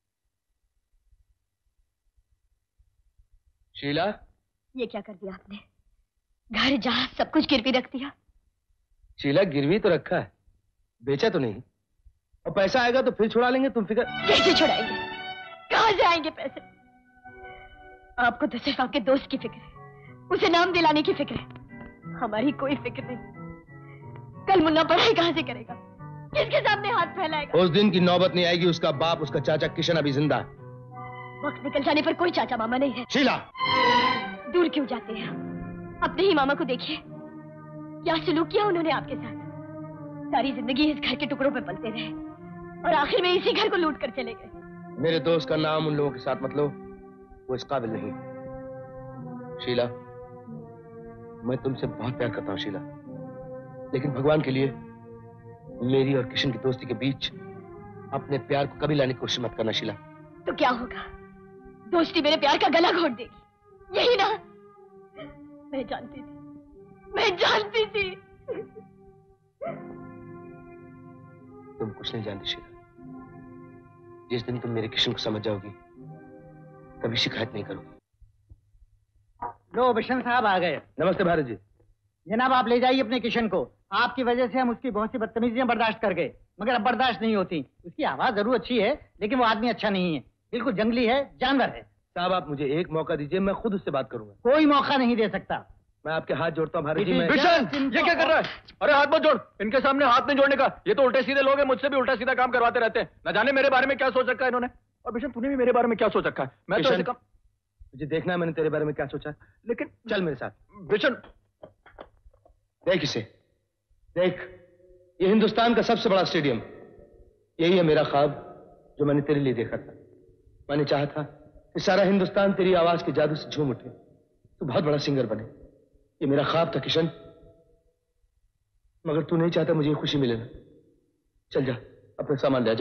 शीला, ये क्या कर दिया आपने? घर जहां सब कुछ गिरवी रख दिया। शीला, गिरवी तो रखा है, बेचा तो नहीं। और पैसा आएगा तो फिर छुड़ा लेंगे, तुम फिक्र। कैसे छुड़ाएंगे? कहां से आएंगे पैसे? आपको तो सिर्फ आपके दोस्त की फिक्र है, उसे नाम दिलाने की फिक्र है। हमारी कोई फिक्र नहीं। कल मुन्ना पढ़ाई कहां से करेगा? किसके सामने हाथ फैलाएगा? उस दिन की नौबत नहीं आएगी। उसका बाप, उसका चाचा किशन अभी जिंदा है। वक्त निकल जाने पर कोई चाचा मामा नहीं है। शीला, दूर क्यों जाते हैं? अपने ही मामा को देखिए, क्या सलूक किया उन्होंने आपके साथ। सारी जिंदगी इस घर के टुकड़ों पे पलते रहे और आखिर में इसी घर को लूट कर चले गए। मेरे दोस्त का नाम उन लोगों के साथ मत लो, वो इस काबिल नहीं। शीला, मैं तुमसे बहुत प्यार करता हूँ शीला, लेकिन भगवान के लिए मेरी और किशन की दोस्ती के बीच अपने प्यार को कभी लाने की कोशिश मत करना शीला। तो क्या होगा? दोस्ती मेरे प्यार का गला घोट देगी, यही ना? मैं जानती थी, मैं जानती थी। तुम कुछ नहीं जानती शीला। जिस दिन तुम मेरे किशन को समझ जाओगी, कभी शिकायत नहीं करोगी। लो, बिशन साहब आ गए। नमस्ते भारत जी। जनाब, आप ले जाइए अपने किशन को। आपकी वजह से हम उसकी बहुत सी बदतमीजियां बर्दाश्त कर गए, मगर अब बर्दाश्त नहीं होती। उसकी आवाज जरूर अच्छी है, लेकिन वो आदमी अच्छा नहीं है। बिल्कुल जंगली है, जानवर है। साहब, आप मुझे एक मौका दीजिए, मैं खुद उससे बात करूंगा। कोई मौका नहीं दे सकता। मैं आपके हाथ जोड़ता हूँ भारत जी। मैं... बिशन, ये क्या कर रहा है? अरे हाथ मत जोड़, इनके सामने हाथ नहीं जोड़ने का। ये तो उल्टे सीधे लोग हैं, मुझसे भी उल्टा सीधा काम करवाते रहते हैं। न जाने मेरे बारे में क्या सोच रखा है इन्होंने। और बिशन, तूने भी मेरे बारे में क्या सोच रखा है? मैं तो ऐसे काम... मुझे देखना है मैंने तेरे बारे में क्या सोचा, लेकिन चल मेरे साथ। बिशन, देख इसे, देख, ये हिंदुस्तान का सबसे बड़ा स्टेडियम। यही है मेरा ख्वाब जो मैंने तेरे लिए देखा था। मैंने चाहा था कि सारा हिंदुस्तान तेरी आवाज के जादू से झूम उठे, तू बहुत बड़ा सिंगर बने। ये मेरा ख्वाब था किशन, मगर तू नहीं चाहता मुझे खुशी मिले ना। चल जा, अपने सामान ले जा।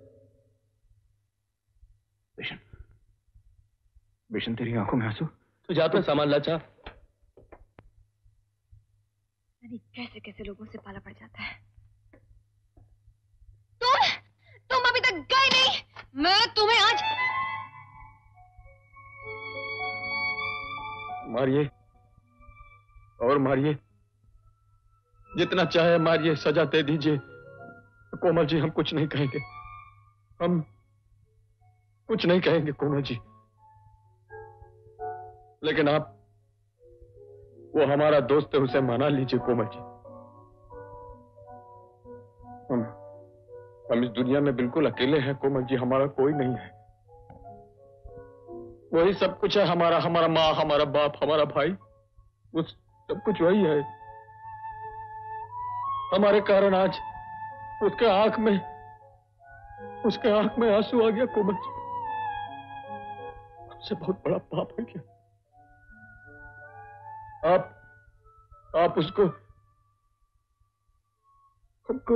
बिशन, बिशन, तेरी आंखों में आंसू। तू जा, अपना सामान ला जा। कैसे कैसे लोगों से पाला पड़ जाता है। तुम तुम अभी तक गए नहीं। मैं तुम्हें आज मारिए और मारिए, जितना चाहे मारिए, सजा दे दीजिए। कोमल जी, हम कुछ नहीं कहेंगे, हम कुछ नहीं कहेंगे कोमल जी। लेकिन आप, वो हमारा दोस्त है, उसे मना लीजिए कोमल जी। हम हम इस दुनिया में बिल्कुल अकेले हैं कोमल जी, हमारा कोई नहीं है। वही सब कुछ है हमारा, हमारा माँ, हमारा बाप, हमारा भाई, उस सब कुछ वही है। हमारे कारण आज उसके आंख में उसके आंख में आंसू आ गया कोमल जी। हमसे बहुत बड़ा पाप है क्या? आप आप उसको, हमको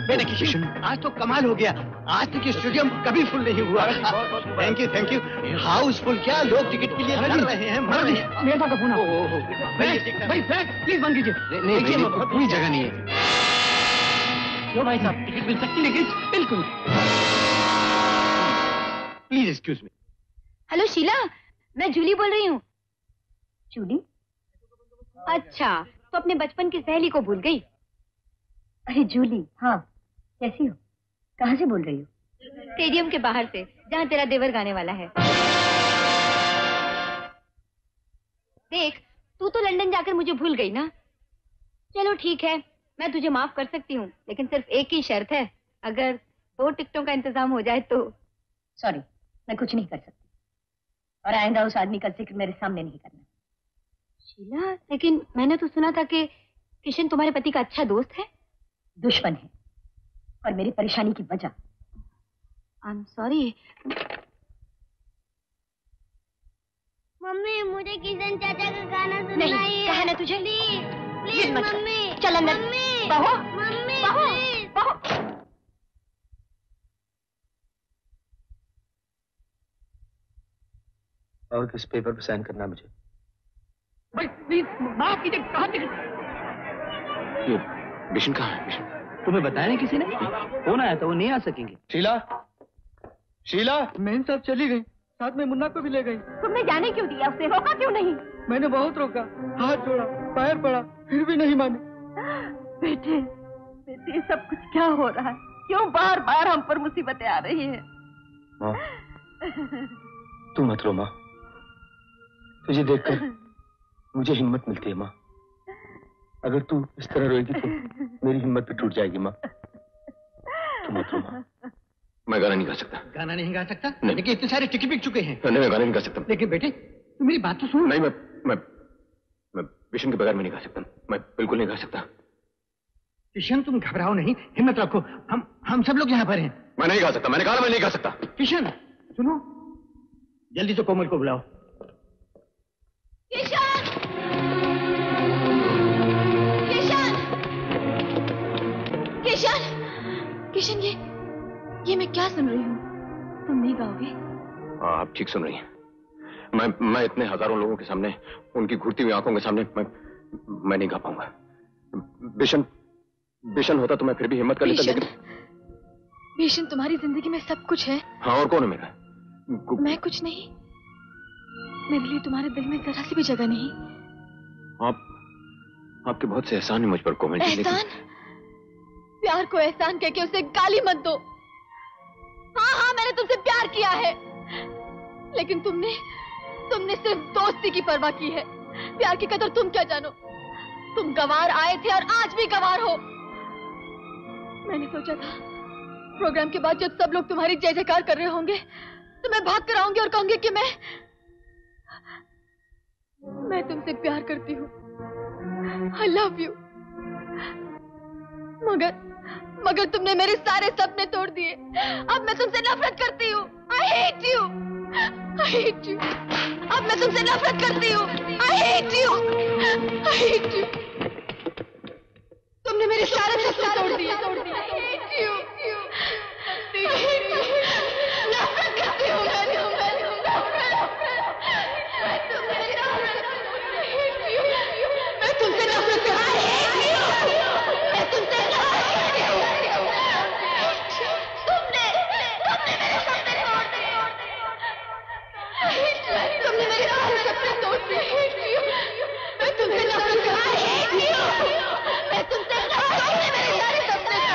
मैंने किशन, आज तो कमाल हो गया। आज तक ये स्टेडियम कभी फुल नहीं हुआ। Thank you thank you. Houseful क्या, लोग टिकट के लिए लड़ रहे हैं। मेहता का फोन। भाई फ्लैट प्लीज बंद कीजिए। नहीं, कोई जगह नहीं है। लो भाई साहब, टिकट मिल सकती लेकिन बिल्कुल। Please excuse me. Hello Sheela, मैं जूली बोल रही हूँ। जूली? अच्छा, तो अपने बचपन की सहेली को भूल गई? अरे जूली, हाँ कैसी हो? कहाँ से बोल रही हो? स्टेडियम के बाहर से, जहाँ तेरा देवर गाने वाला है। देख, तू तो लंदन जाकर मुझे भूल गई ना। चलो ठीक है, मैं तुझे माफ कर सकती हूँ, लेकिन सिर्फ एक ही शर्त है, अगर दो टिकटों का इंतजाम हो जाए तो। सॉरी, मैं कुछ नहीं कर सकती, और आइंदा उस आदमी का जिक्र मेरे सामने नहीं करना। शीला, लेकिन मैंने तो सुना था कि किशन तुम्हारे पति का अच्छा दोस्त है। दुश्मन है, और मेरी परेशानी की वजह। I am sorry. मम्मी, मुझे किशन चाचा का गाना सुनना नहीं, है। कहा ना तुझे? Please please mummy. चल अंदर। मम्मी बहो, मम्मी बहो, प्लीज। बहो। और किस पेपर पे साइन करना है मुझे? भाई प्लीज माफ कीजिए। कहाँ टिकट? ये बिशन कहाँ है? बिशन तुम्हें बताया नहीं किसी ने? फोन आया था, वो नहीं आ सकेंगे। शीला, शीला। मेन साहब चली गई, साथ में मुन्ना को भी ले गई। तुमने जाने क्यों दिया उसे? रोका क्यों नहीं? मैंने बहुत रोका, हाथ जोड़ा, पैर पड़ा, फिर भी नहीं माने। बेटे, बेटे ये सब कुछ क्या हो रहा है? क्यों बार बार हम पर मुसीबतें आ रही हैं? माँ, तू मत रो माँ। तुझे देखकर मुझे हिम्मत मिलती है माँ। अगर तू इस तरह रोएगी तो मेरी हिम्मत भी टूट जाएगी माँ। तू मत रो माँ। मैं गाना नहीं गा सकता। गाना नहीं गा सकता? लेकिन इतने सारे टिकट बिक चुके हैं। नहीं, मैं गाना नहीं गा सकता। लेकिन बेटे, तू मेरी बात तो सुन। नहीं, मैं मैं मैं विशन के बगैर में नहीं गा सकता। मैं बिल्कुल नहीं गा सकता। किशन, तुम घबराओ नहीं, हिम्मत रखो। हम हम सब लोग यहाँ पर हैं। मैं नहीं गा सकता। मैंने कहा मैं नहीं गा सकता। किशन, सुनो, जल्दी से कोमल को बुलाओ। किशन! किशन! किशन! किशन, ये ये मैं क्या सुन रही हूँ? तुम नहीं गाओगे? हाँ, आप ठीक सुन रही हैं। मैं मैं इतने हजारों लोगों के सामने, उनकी घुरती हुई आंखों के सामने मैं मैं नहीं गा पाऊंगा। बिशन बिशन होता तो मैं फिर भी हिम्मत कर लेता, लेकिन बिशन तुम्हारी जिंदगी में सब कुछ है। हाँ, और कौन है मेरा? मैं कुछ नहीं। मेरे लिए तुम्हारे दिल में जरा सी भी जगह नहीं। आप आपके बहुत से एहसान है मुझ पर कोमल जी। एहसान? प्यार को एहसान कह के उसे गाली मत दो। हाँ हाँ, मैंने तुमसे प्यार किया है, लेकिन तुमने तुमने सिर्फ दोस्ती की परवाह की है। प्यार की कदर तुम क्या जानो? तुम गंवार आए थे और आज भी गंवार हो। मैंने सोचा था प्रोग्राम के बाद जब सब लोग तुम्हारी जय जयकार कर रहे होंगे तो मैं भाग कर आऊंगी और कहूंगी कि मैं मैं तुमसे प्यार करती हूँ। I love you। मगर मगर तुमने मेरे सारे सपने तोड़ दिए। अब मैं तुमसे नफरत करती हूँ। I hate you। I hate you। अब मैं तुमसे नफरत करती हूँ। I hate you। I hate you। तुमने मेरे सारे सपने तोड़ दिए। I hate you। I hate you। नफरत करती हूँ मैं तुमसे। मैं तुमसे मैं तुमसे नफरत करती हूँ। मैं तुमसे नफरत करती हूँ। तुमने तुमने मेरे सपने तोड़ दिए। तुमने मेरे सारे सपने तोड़ दिए। मैं तुमसे नफरत करती हूँ। मैं तुमसे नफरत। तुमने मेरे सारे सपने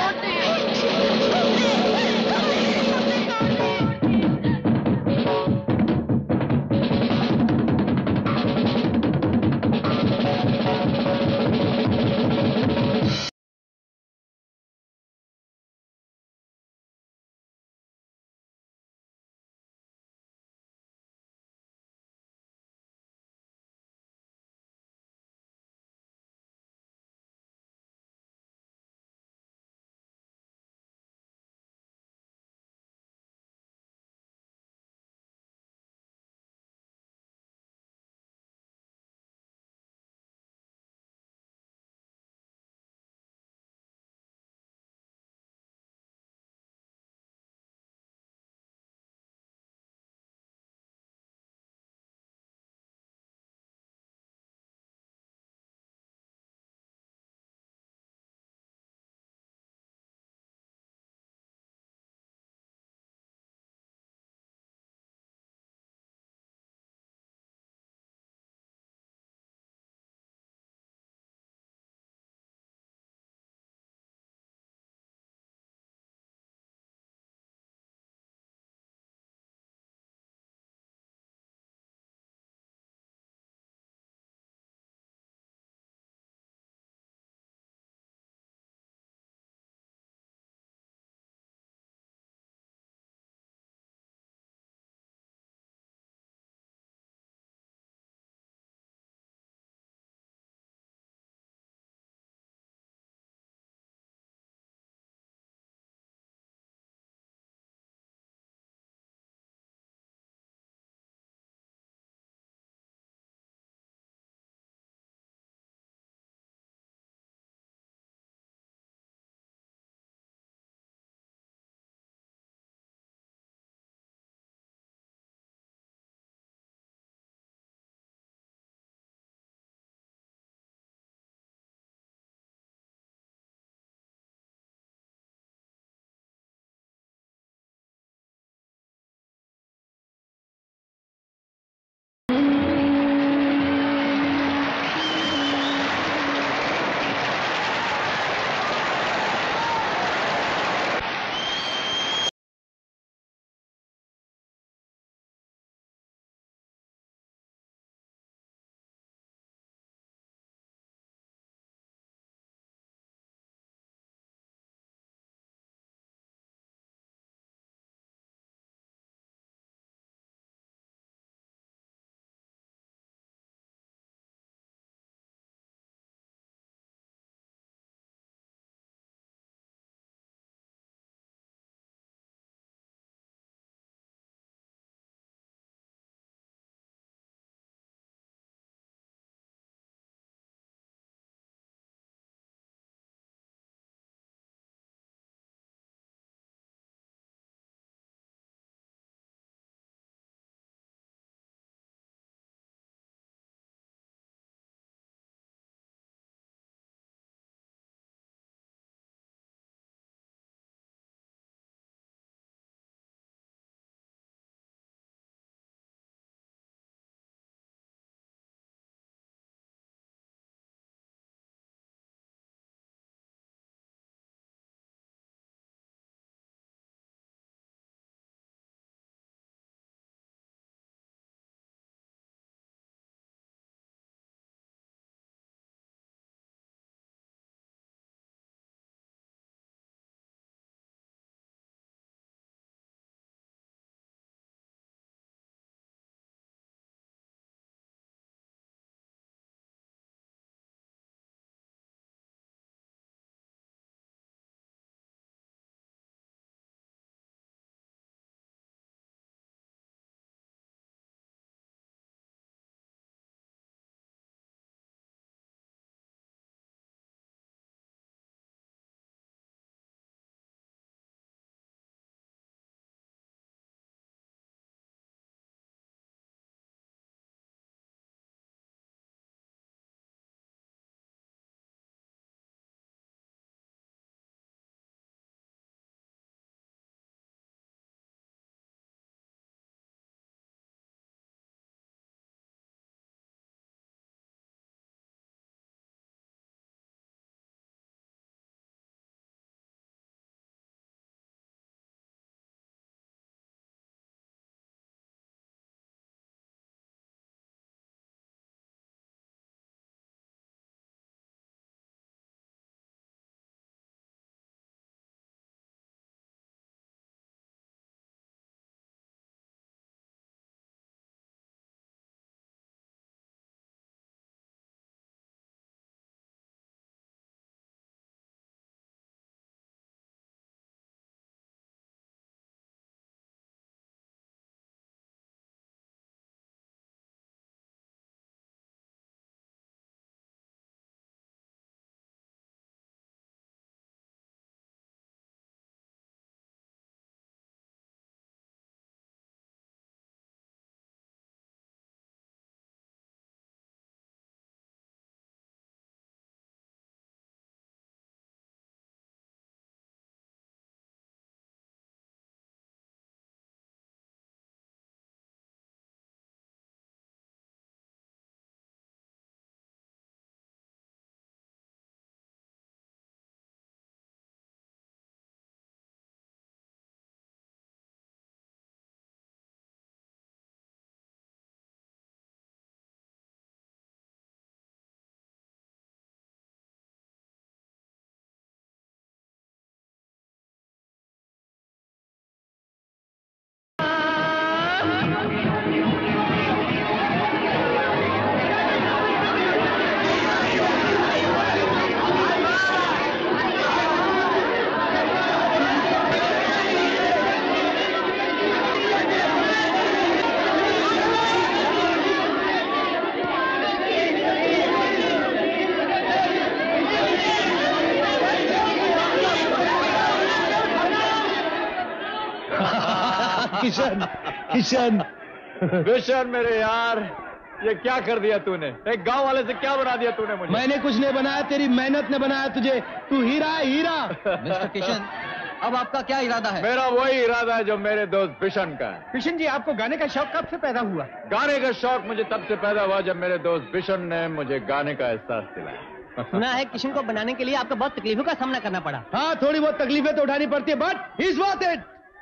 किशन किशन बिशन मेरे यार, ये क्या कर दिया तूने? एक गांव वाले से क्या बना दिया तूने मुझे? मैंने कुछ नहीं बनाया, तेरी मेहनत ने बनाया तुझे। तू हीरा है, हीरा। मिस्टर किशन, अब आपका क्या इरादा है? मेरा वही इरादा है जो मेरे दोस्त बिशन का है। किशन जी, आपको गाने का शौक कब से पैदा हुआ? गाने का शौक मुझे तब से पैदा हुआ जब मेरे दोस्त बिशन ने मुझे गाने का एहसास दिलाया। सुना है किशन को बनाने के लिए आपको बहुत तकलीफों का सामना करना पड़ा। हाँ, थोड़ी बहुत तकलीफें तो उठानी पड़ती है, but he is worth it.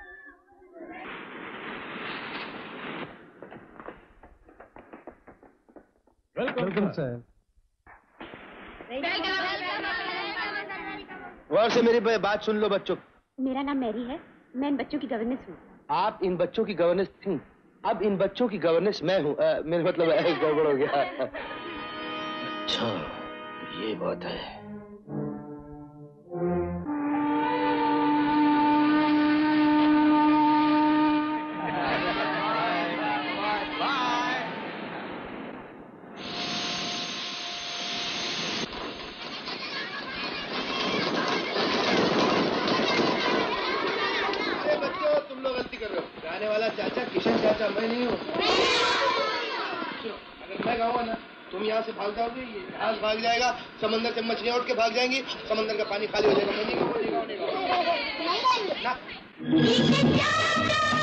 Welcome sir. गौर से मेरी बात सुन लो बच्चों। मेरा नाम मैरी है, मैं इन बच्चों की गवर्नेंस हूँ। आप इन बच्चों की गवर्नेंस थी, अब इन बच्चों की गवर्नेंस मैं हूँ। मेरा मतलब है, गड़बड़ हो गया। अच्छा, ये बात है। वाला चाचा किशन चाचा मैं नहीं हूँ। अगर मैं गाऊंगा ना, तुम यहाँ से भाग जाओगे, ये जहाज भाग जाएगा, समंदर से मछलियाँ उठ के भाग जाएंगी, समंदर का पानी खाली हो जाएगा। मैं नहीं गाऊंगा।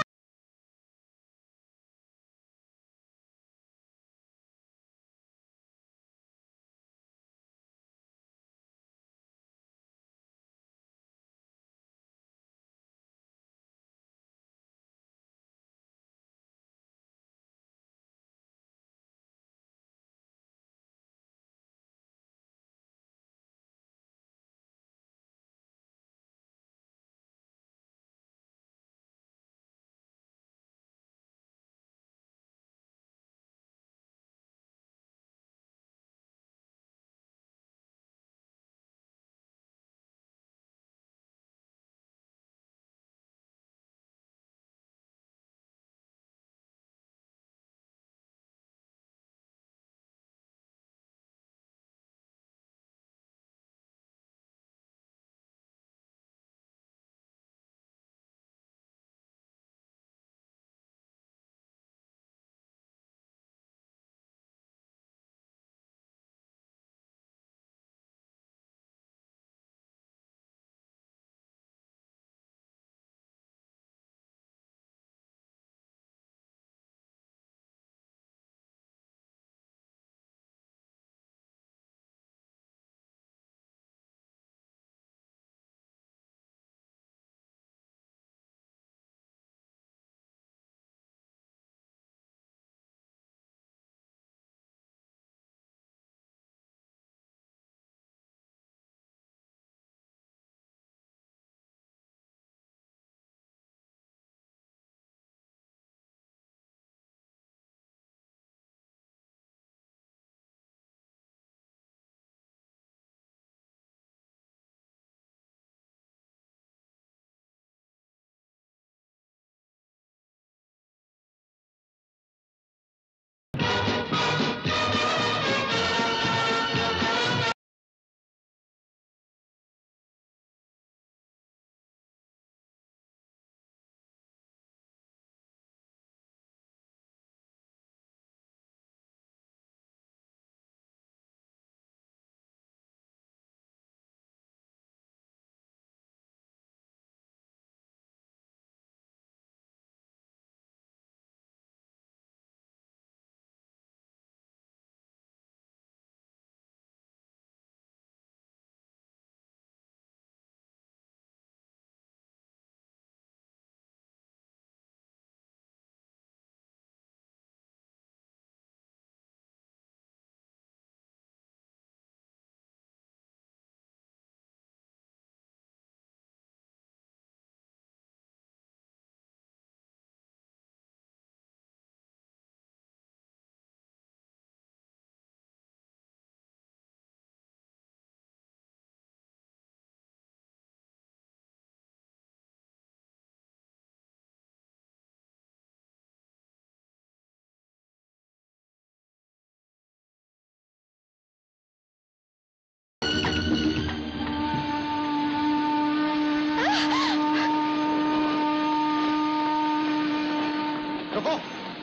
रुको।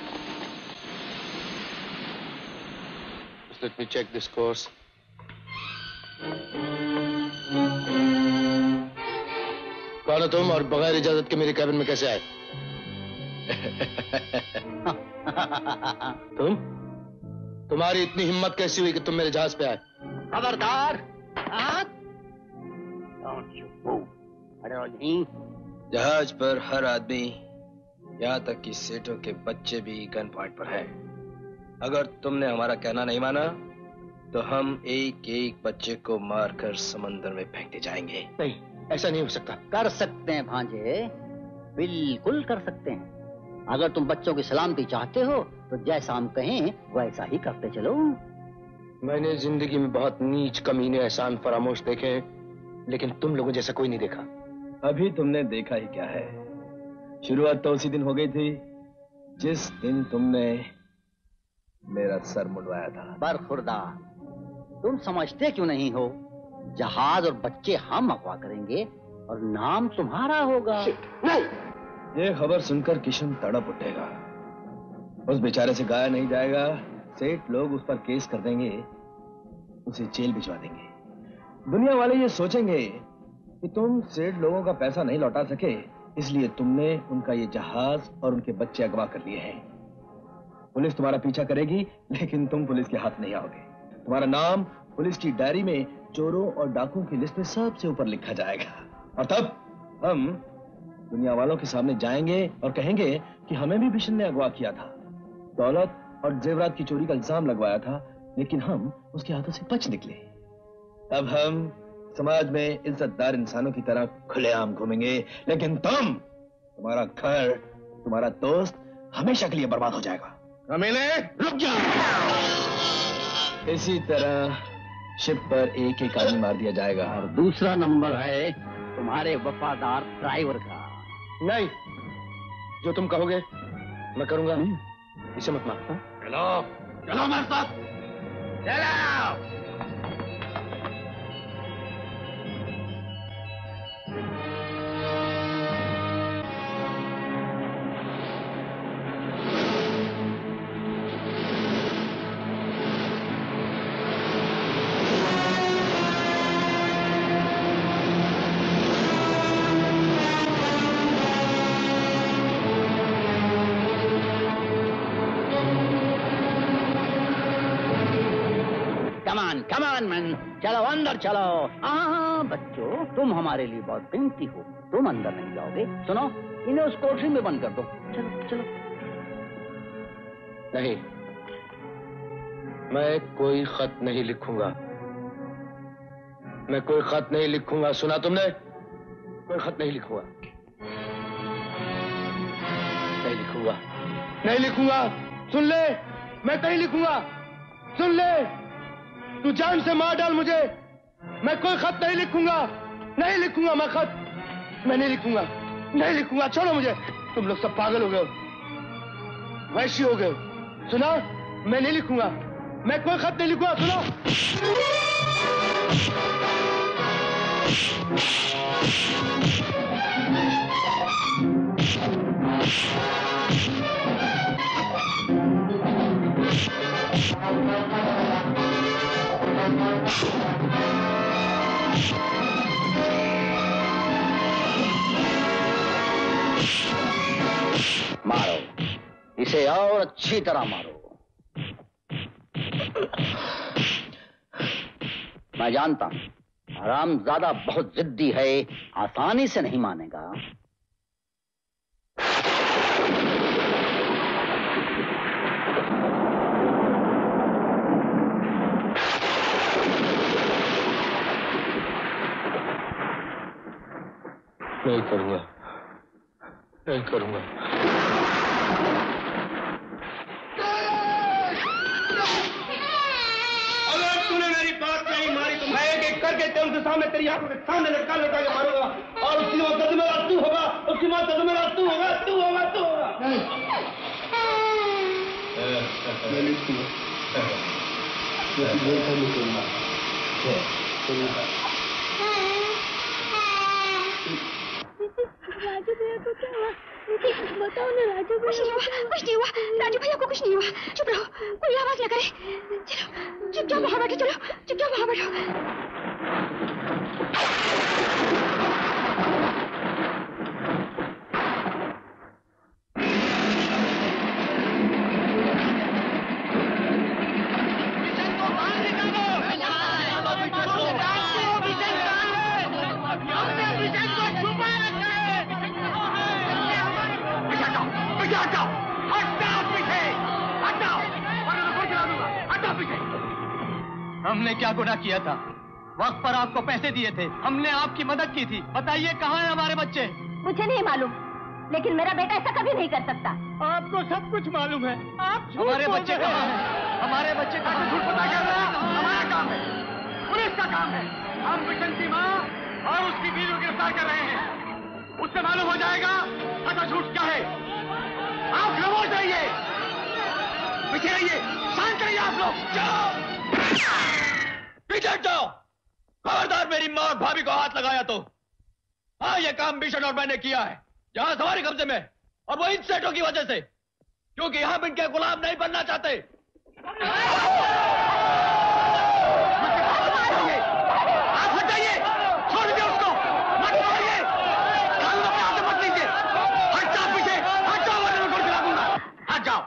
Just let me check this course. कौन हो तुम और बगैर इजाजत के मेरे कैबिन में कैसे आए? तुम तुम्हारी इतनी हिम्मत कैसी हुई कि तुम मेरे जहाज पे आए? खबरदार! जहाज पर हर आदमी, यहाँ तक कि सेठों के बच्चे भी गन पॉइंट पर हैं। अगर तुमने हमारा कहना नहीं माना तो हम एक एक बच्चे को मारकर समंदर में फेंकते जाएंगे। नहीं, ऐसा नहीं हो सकता। कर सकते हैं भांजे, बिल्कुल कर सकते हैं। अगर तुम बच्चों की सलामती चाहते हो तो जैसा हम कहें वैसा ही करते चलो। मैंने जिंदगी में बहुत नीच कमीने एहसान फरामोश देखे हैं, लेकिन तुम लोगों जैसा कोई नहीं देखा। अभी तुमने देखा ही क्या है। शुरुआत तो उसी दिन हो गई थी जिस दिन तुमने मेरा सर मुंडवाया था। बरखुरदार, तुम समझते क्यों नहीं हो? जहाज और बच्चे हम अगवा करेंगे और नाम तुम्हारा होगा। ये खबर सुनकर किशन तड़प उठेगा। उस बेचारे से गाया नहीं जाएगा। सेठ लोग उस पर केस कर देंगे, उसे जेल भिजवा देंगे। दुनिया वाले ये सोचेंगे कि तुम सेठ लोगों का पैसा नहीं लौटा सके, इसलिए तुमने उनका ये जहाज और उनके बच्चे अगवा कर लिए हैं। पुलिस तुम्हारा पीछा करेगी, लेकिन तुम पुलिस के हाथ नहीं आओगे। तुम्हारा नाम पुलिस की डायरी में चोरों और डाकुओं की लिस्ट में सबसे ऊपर लिखा जाएगा। और तब हम दुनिया वालों के सामने जाएंगे और कहेंगे कि हमें भी बिशन ने अगवा किया था, दौलत और जेवरात की चोरी का इल्जाम लगवाया था, लेकिन हम उसके हाथों से बच निकले। अब हम समाज में इज्जतदार इंसानों की तरह खुलेआम घूमेंगे, लेकिन तुम, तुम्हारा घर, तुम्हारा दोस्त हमेशा के लिए बर्बाद हो जाएगा। कमीने, रुक जा। इसी तरह शिप पर एक एक आदमी मार दिया जाएगा। और दूसरा नंबर है तुम्हारे वफादार ड्राइवर का। नहीं, जो तुम कहोगे मैं करूंगा। इसे मत मार। चलो चलो मेरे साथ, चलो। चलो अंदर चलो। हाँ बच्चों, तुम हमारे लिए बहुत कीमती हो, तुम अंदर नहीं जाओगे। सुनो, इन्हें उस कोठरी में बंद कर दो। चलो चलो। नहीं, मैं कोई खत नहीं लिखूंगा। मैं कोई खत नहीं लिखूंगा। सुना तुमने? कोई खत नहीं लिखूंगा। नहीं लिखूंगा, नहीं लिखूंगा। सुन ले, मैं नहीं लिखूंगा। सुन ले, तू जान से मार डाल मुझे, मैं कोई खत नहीं लिखूंगा। नहीं लिखूंगा मैं खत, मैं नहीं लिखूंगा, नहीं लिखूंगा। छोड़ो मुझे। तुम लोग सब पागल हो गए हो, वैसी हो गए हो। सुना, मैं नहीं लिखूंगा, मैं कोई खत नहीं लिखूंगा। सुनो, मारो इसे, और अच्छी तरह मारो। मैं जानता हूं हरामजादा बहुत जिद्दी है, आसानी से नहीं मानेगा। नहीं करूंगा, नहीं करूंगा। अगर तूने मेरी बात नहीं मारी तो मैं एक एक करके तेरे सामने, तेरी आंखों के सामने लटका लटका के मारूंगा, और उसकी मौत में तू होगा, उसकी मौत में तू होगा, तू होगा, तू होगा। मैं नहीं सुना, नहीं सुना। राजू भैया को क्या हुआ? बताओ ना राजू भैया। कुछ नहीं हुआ, कुछ नहीं हुआ, राजू भैया को कुछ नहीं हुआ। चुप रहो, कोई आवाज न करे। चलो चुपचाप वहां बैठो, चलो चुपचाप वहां बैठो। हमने क्या गुनाह किया था? वक्त पर आपको पैसे दिए थे, हमने आपकी मदद की थी। बताइए कहाँ हैं हमारे बच्चे? मुझे नहीं मालूम, लेकिन मेरा बेटा ऐसा कभी नहीं कर सकता। आपको सब कुछ मालूम है। आप हमारे बच्चे कहाँ हैं? हमारे बच्चे कहाँ हैं? झूठ पता कर रहे हैं? हमारा काम है, पुलिस का काम है। हम बिशन की माँ और उसकी बीवी को गिरफ्तार कर रहे हैं। उससे मालूम हो जाएगा सच और झूठ क्या है। आप खामोश रहिए, पीछे रहिए, शांत रहिए आप लोग। जाओ पीछे जाओ। खबरदार मेरी माँ और भाभी को हाथ लगाया तो। हाँ, ये काम बिशन और मैंने किया है, जहां हमारे कब्जे में, और वो इन सेठों की वजह से, क्योंकि हम इनके गुलाम नहीं बनना चाहते। आप हटाइए, छोड़ दीजिए उसको, मत मारिए, कानून अपने हाथ में मत लीजिए। हट जाओ पीछे, हट जाओ वरना मैं गोली चला दूंगा। हट जाओ।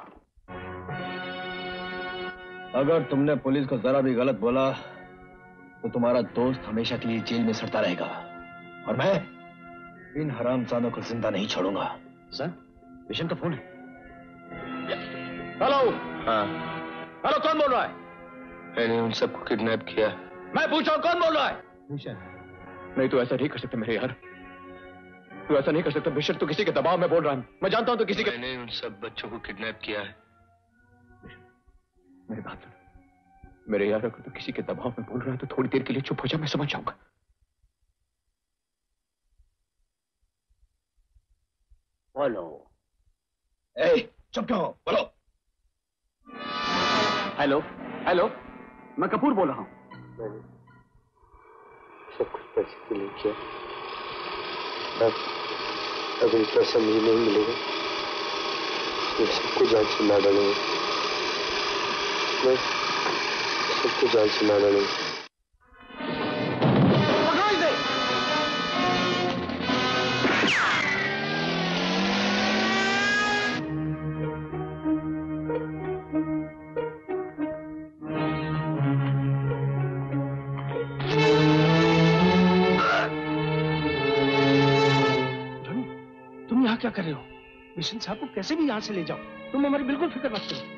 अगर तुमने पुलिस को जरा भी गलत बोला तो तुम्हारा दोस्त हमेशा के लिए जेल में सड़ता रहेगा, और मैं इन हरामजादों को जिंदा नहीं छोड़ूंगा। सर, बिशन का फोन है। हेलो। हाँ हेलो, कौन बोल रहा है? मैंने उन सबको किडनैप किया। मैं पूछ रहा हूँ, कौन बोल रहा है? बिशन। नहीं, तू ऐसा नहीं कर सकता मेरे यार, तू ऐसा नहीं कर सकता। बिशन, तू किसी के दबाव में बोल रहा है। मैं जानता हूँ तो किसी के। मैंने उन सब बच्चों को किडनैप किया है। मेरी बात सुन मेरे यार, अगर तू किसी के दबाव में बोल रहा है तो थोड़ी देर के लिए चुप हो जा, मैं समझ जाऊंगा। बोलो। ए, चुप क्यों हो? बोलो। हेलो हेलो, मैं कपूर बोल रहा हूँ। मैंने सब कुछ पैसे के लिए किया। अब अगर पैसा मुझे नहीं मिलेगा तो सबको जान से मार डालूंगा। मैं सबको जान से मार डालूंगा। तुम यहाँ क्या कर रहे हो? बिशन साहब को कैसे भी यहाँ से ले जाओ, तुम हमारी बिल्कुल फिक्र मत करो।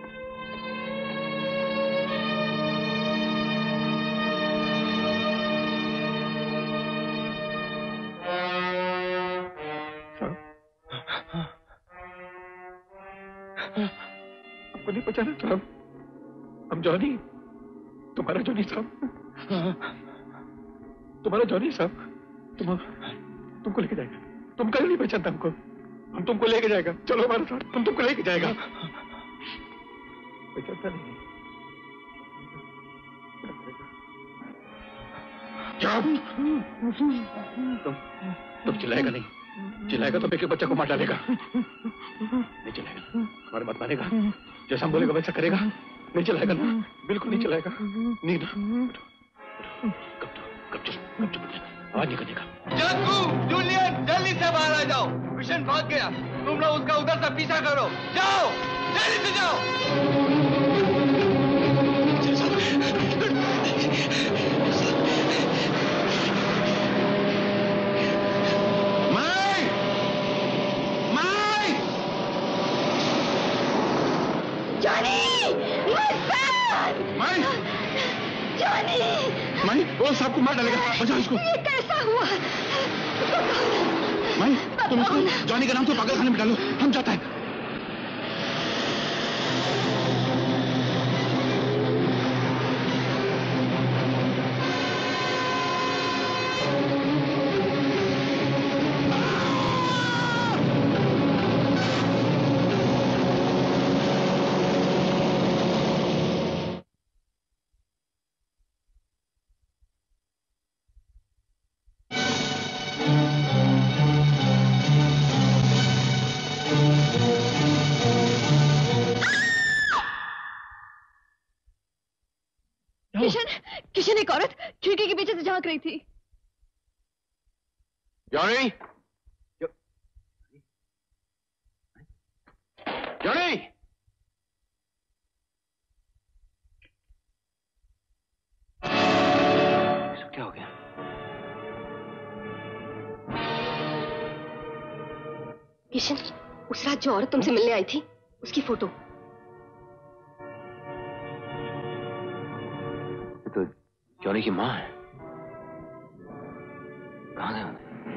आपको नहीं पहचाना साहब? हम जॉनी, तुम्हारा जॉनी साहब, तुम्हारा जॉनी साहब। तुम तुमको लेके जाएगा। तुम कल नहीं पहचानता हमको, हम तुमको लेके जाएगा। चलो हमारे साथ, हम तुमको लेके जाएगा। पहचानता नहीं क्या? तुम तुम चिल्लाएगा नहीं, चिल्लाएगा तो एक बच्चा को मार डालेगा। नहीं चिल्लाएगा, हमारी बात मानेगा, जैसा हम बोलेगा वैसा करेगा। नहीं चिल्लाएगा ना, बिल्कुल नहीं चिल्लाएगा। नहीं ना, कब तो कब चल कब चुप आवाज नहीं करने का। जग्गू, जूलियन, जल्दी से बाहर आ जाओ। बिशन भाग गया, तुम लोग उसका उधर से पीछा करो। जाओ, जल्दी से जाओ। माई, माई, जॉनी, माई, जॉनी, माई, वो साहब को मार डालेगा, बचाओ इसको। ये कैसा हुआ? माई, तुम उसको जॉनी का नाम तो पागल खाने में डालो, हम जाता है। एक औरत खिड़की के पीछे से झांक रही थी। जॉनी, जॉनी, क्या हो गया? किशन, उस रात जो औरत तुमसे मिलने आई थी, उसकी फोटो। तो जॉनी की माँ है। कहाँ गए?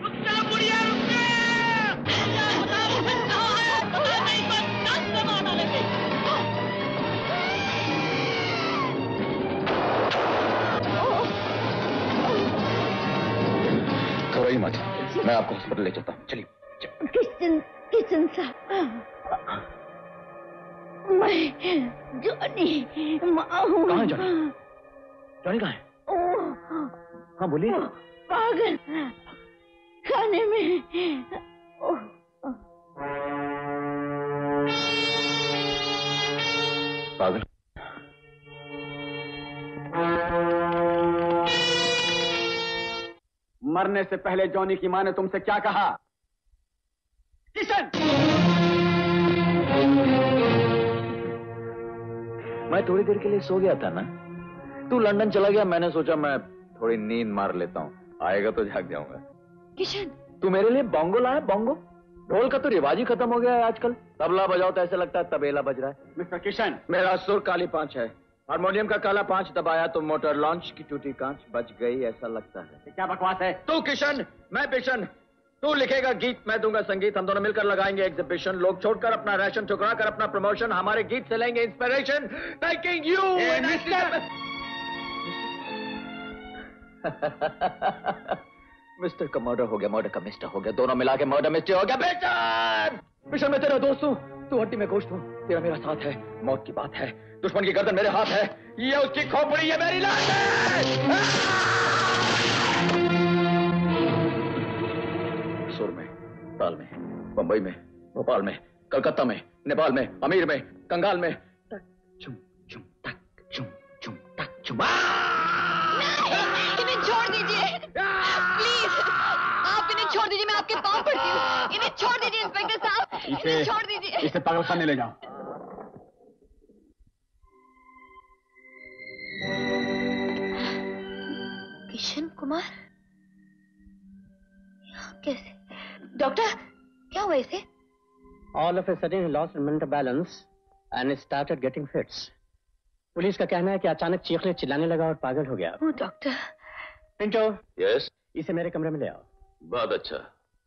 घबराइए मत, मैं आपको हॉस्पिटल ले चलता हूँ। चलिए। किशन, किशन साहब, मैं जॉनी माँ हूँ। कहाँ है जॉनी? जॉनी कहाँ है? हाँ बोलिए। पागल खाने में। पागल? मरने से पहले जॉनी की माँ ने तुमसे क्या कहा? किशन! मैं थोड़ी देर के लिए सो गया था ना, तू लंदन चला गया, मैंने सोचा मैं थोड़ी नींद मार लेता हूँ, आएगा तो जाग जाऊंगा। किशन, तू मेरे लिए बोंगो लाया? बोंगो? ढोल का तो रिवाज ही खत्म हो गया है आजकल। तबला बजाओ तो ऐसा लगता है तबेला बज रहा है। मिस्टर किशन, मेरा सुर काली पांच है, हारमोनियम का काला पांच दबाया तो मोटर लॉन्च की टूटी कांच बज गई, ऐसा लगता है। क्या बकवास है? तू किशन, मैं बिशन। तू लिखेगा गीत, मैं दूंगा संगीत, हम दोनों मिलकर लगाएंगे एग्जीबिशन। लोग छोड़कर अपना राशन, ठुकरा कर अपना प्रमोशन, हमारे गीत से लेंगे इंस्पिरेशन। थैंकिंग यू मिस्टर का मर्डर हो गया, मर्डर का मिस्टर हो गया, दोनों मिला के मर्डर मिस्टर हो गया। बिशन, बिशन मैं तेरा दोस्त हूँ, तू हड्डी में गोश्त हूँ, तेरा मेरा साथ है, मौत की बात है, दुश्मन की गर्दन मेरे हाथ है, ये उसकी खोपड़ी, ये मेरी लाश है। सुर में, ताल में, बंबई में, भोपाल में, कलकत्ता में, नेपाल में, अमीर में, कंगाल में, तक चुम चुम तक चुम चुम तक चुम। इन्हें छोड़ दीजिए प्लीज, आप इन्हें छोड़ दीजिए, मैं आपके पाँव पड़ती हूँ। इन्हें छोड़ दीजिए इंस्पेक्टर साहब, इन्हें छोड़ दीजिए। इसे पागलखाने ले जाओ। किशन कुमार कैसे? डॉक्टर, क्या हुआ इसे? All of a sudden he lost mental balance and started getting fits. Police का कहना है कि अचानक चीखने चिल्लाने लगा और पागल हो गया। Oh doctor. पिंटो। यस। इसे मेरे कमरे में ले आओ। बहुत अच्छा।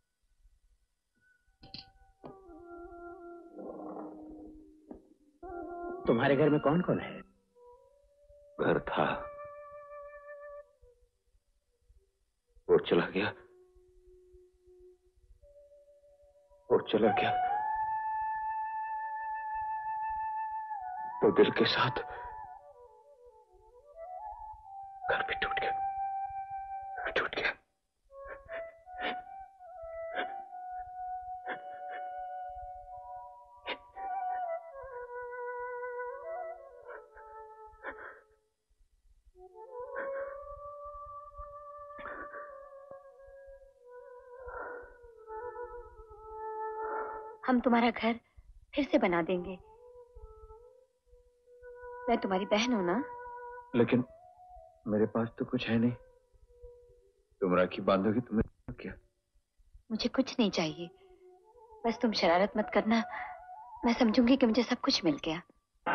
तुम्हारे घर में कौन कौन है? घर था और चला गया, और चला गया तो दिल के साथ घर भी टूट गया, टूट गया। हम तुम्हारा घर फिर से बना देंगे। मैं तुम्हारी बहन हूं ना? लेकिन मेरे पास तो कुछ है नहीं, तुम राखी बांधोगी तुम्हें क्या? मुझे कुछ नहीं चाहिए, बस तुम शरारत मत करना, मैं समझूंगी कि मुझे सब कुछ मिल गया।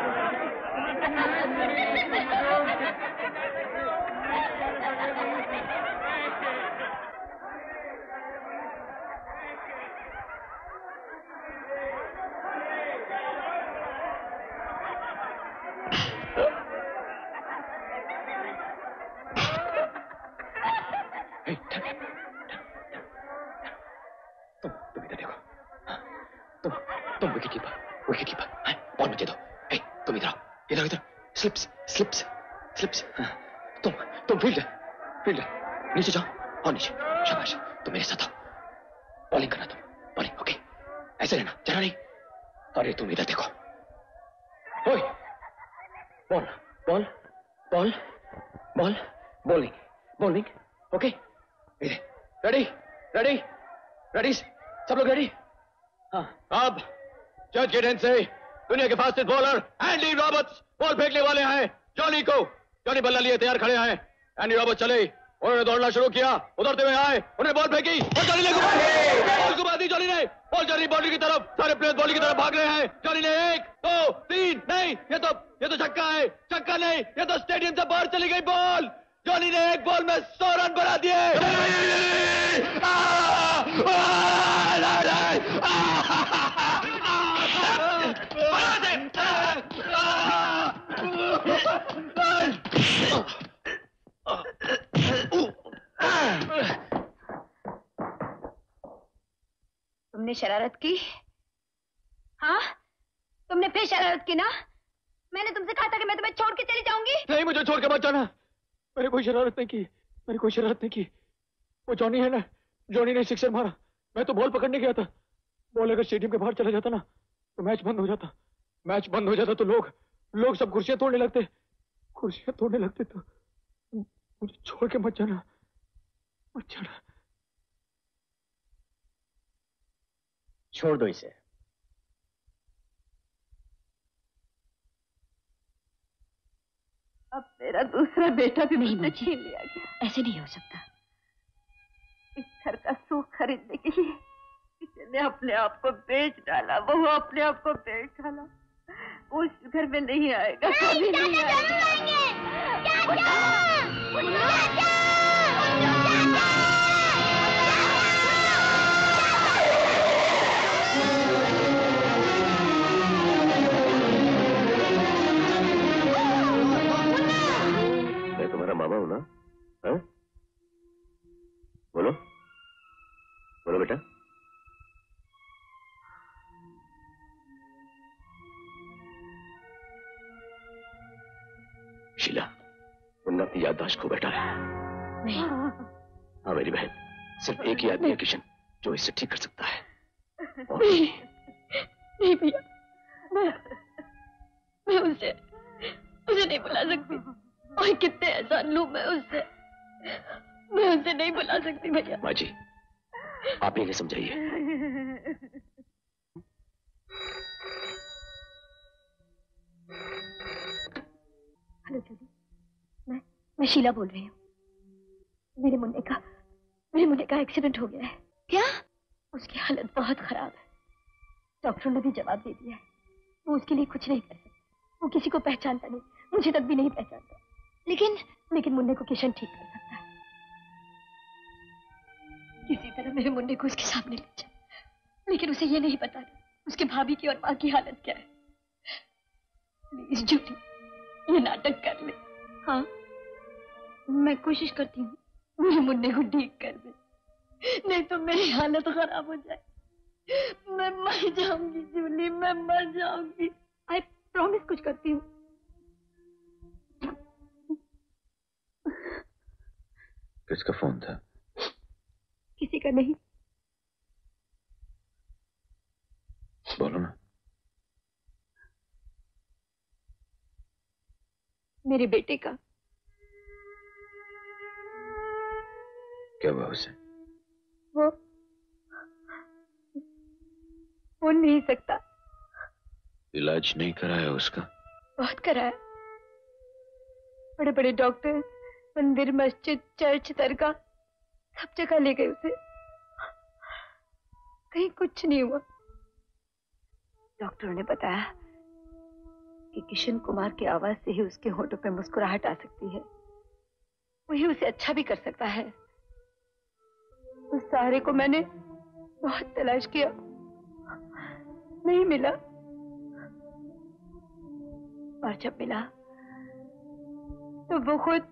स्लिप्स स्लिप्स स्लिप्स तुम तुम फील्डर फील्डर नीचे जाओ और नीचे, शाबाश, तुम मेरे साथ आओ, बॉलिंग करना, तुम बॉलिंग, ओके, ऐसे रहना, जाना नहीं। अरे तुम इधर देखो, ओए, बॉल बॉल बॉल बॉल बोल लेंगे, बोल लेंगे, ओके? रेडी, रेडी, रेडी, सब लोग रेडी? हाँ। अब जज के डेन से दुनिया के fastest bowler Andy Roberts ball फेंकने वाले हैं जॉनी को। जॉनी बल्ला लिए तैयार खड़े हैं। एंडी रॉबर्ट्स चले, उन्होंने दौड़ना शुरू किया, उधरते हुए आए, उन्हें बॉल फेंकी और जॉनी ने घुमा दी, बॉल घुमा दी जॉनी ने, बॉल जा रही बाउंड्री की तरफ, सारे प्लेयर बॉल की तरफ भाग रहे हैं। जॉनी ने एक, दो, तीन, नहीं, ये तो ये तो छक्का है, छक्का नहीं, ये तो स्टेडियम से बाहर चली गई बॉल। जॉनी ने एक बॉल में सौ रन बना दिए। तुमने शरारत की? हाँ, तुमने फिर शरारत की ना? मैंने तुमसे कहा था कि मैं तुम्हें छोड़ के चली जाऊंगी। नहीं, मुझे छोड़ के मत जाना। मैंने कोई शरारत नहीं की, मैंने कोई शरारत नहीं की। वो जॉनी है ना, जॉनी ने सिक्सर मारा, मैं तो बॉल पकड़ने गया था। बॉल अगर स्टेडियम के बाहर चला जाता ना तो मैच बंद हो जाता। मैच बंद हो जाता तो लोग लोग सब कुर्सियां तोड़ने लगते, कुर्सियां तोड़ने लगते। तो मुझे छोड़ के मत जाना, मत जाना। छोड़ दो इसे। अब मेरा दूसरा बेटा भी मुझसे छीन लिया गया। ऐसे नहीं हो सकता। इस घर का सुख खरीदने के लिए किसी ने अपने आप को बेच डाला, वो अपने आप को बेच डाला। वो इस घर में नहीं आएगा, कभी नहीं आएगा। मैं तुम्हारा मामा हूं ना? हाँ? बोलो, बोलो बेटा। शीला, मुन्ना अपनी याददाश्त खो बैठा है। नहीं। हाँ मेरी बहन, सिर्फ एक ही आदमी है किशन जो इससे ठीक कर सकता है। और नहीं, नहीं भैया, मैं मैं उसे उसे नहीं बुला सकती। और कितने एहसान लूं मैं उससे, मैं उसे नहीं बुला सकती भैया। माँ जी, आप ही इन्हें समझाइए। हेलो जूली, मैं मैं शीला बोल रही हूँ। मेरे मुन्ने का मेरे मुन्ने का एक्सीडेंट हो गया है। क्या? उसकी हालत बहुत खराब है। डॉक्टरों ने भी जवाब दे दिया है, वो उसके लिए कुछ नहीं कर सकता। वो किसी को पहचानता नहीं, मुझे तक भी नहीं पहचानता। लेकिन लेकिन मुन्ने को किशन ठीक कर सकता है। किसी तरह मेरे मुन्ने को उसके सामने ले जा, लेकिन उसे ये नहीं पता उसके भाभी की और माँ की हालत क्या है। प्लीज जूली, ये नाटक कर ले। हाँ, मैं कोशिश करती हूँ। मेरे मुन्ने को ठीक कर दे, नहीं तो मेरी हालत खराब हो जाए। मैं मर जाऊंगी जूली, मैं मर जाऊंगी। आई प्रॉमिस कुछ करती हूँ। किसका फोन था? किसी का नहीं। बोलो ना। मेरे बेटे का। क्या हुआ उसे? वो बोल नहीं सकता। इलाज नहीं कराया उसका? बहुत कराया। बड़े बड़े डॉक्टर, मंदिर, मस्जिद, चर्च, दरगाह, सब जगह ले गए उसे, कहीं कुछ नहीं हुआ। डॉक्टरों ने बताया कि किशन कुमार की आवाज से ही उसके होठों पे मुस्कुराहट आ सकती है, वही उसे अच्छा भी कर सकता है। उस सहारे को मैंने बहुत तलाश किया, नहीं मिला। और जब मिला तो वो खुद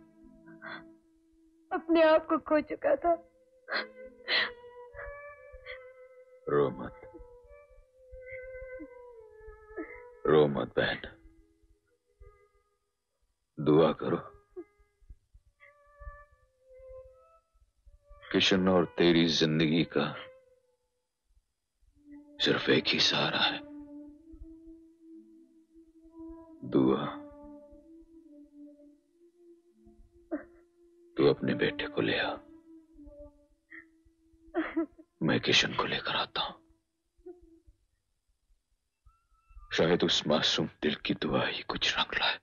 अपने आप को खो चुका था। रो मत, रो मत बहन, दुआ करो। किशन और तेरी जिंदगी का सिर्फ एक ही सहारा है, दुआ। अपने बेटे को ले आ, मैं किशन को लेकर आता हूं। शायद उस मासूम दिल की दुआ ही कुछ रंग लाए।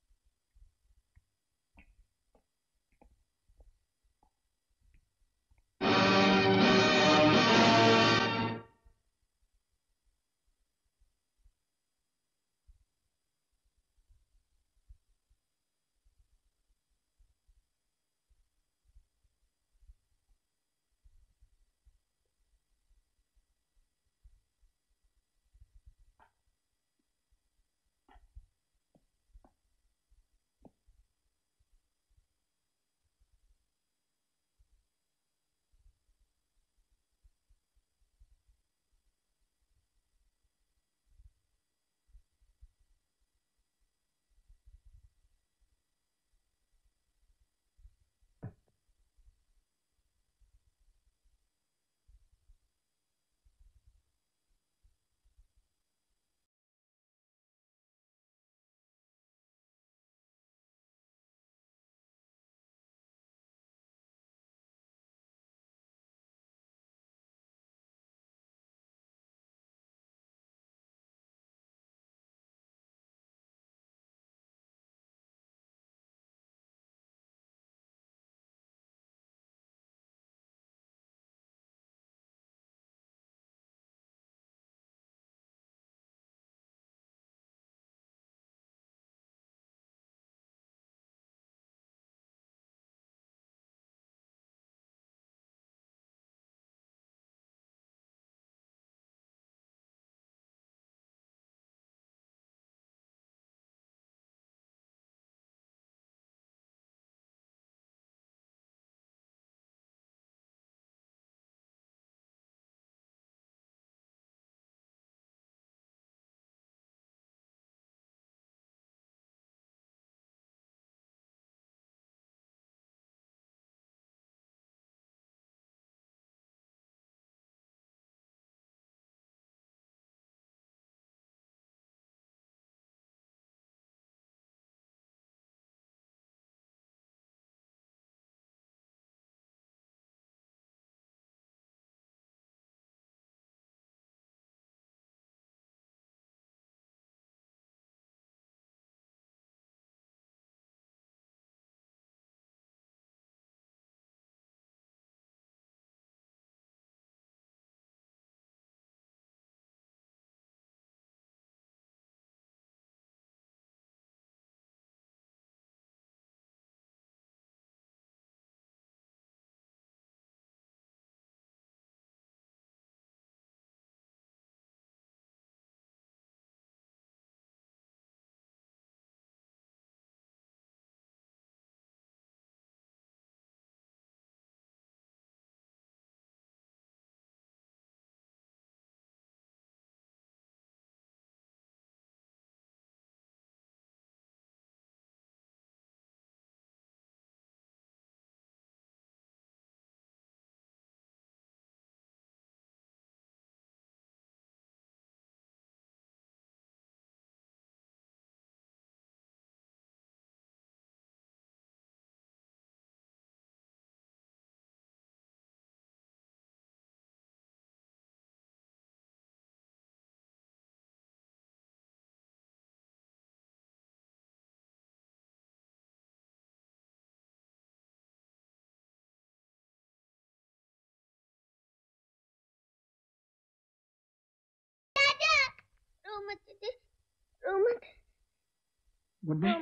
मुन्ने,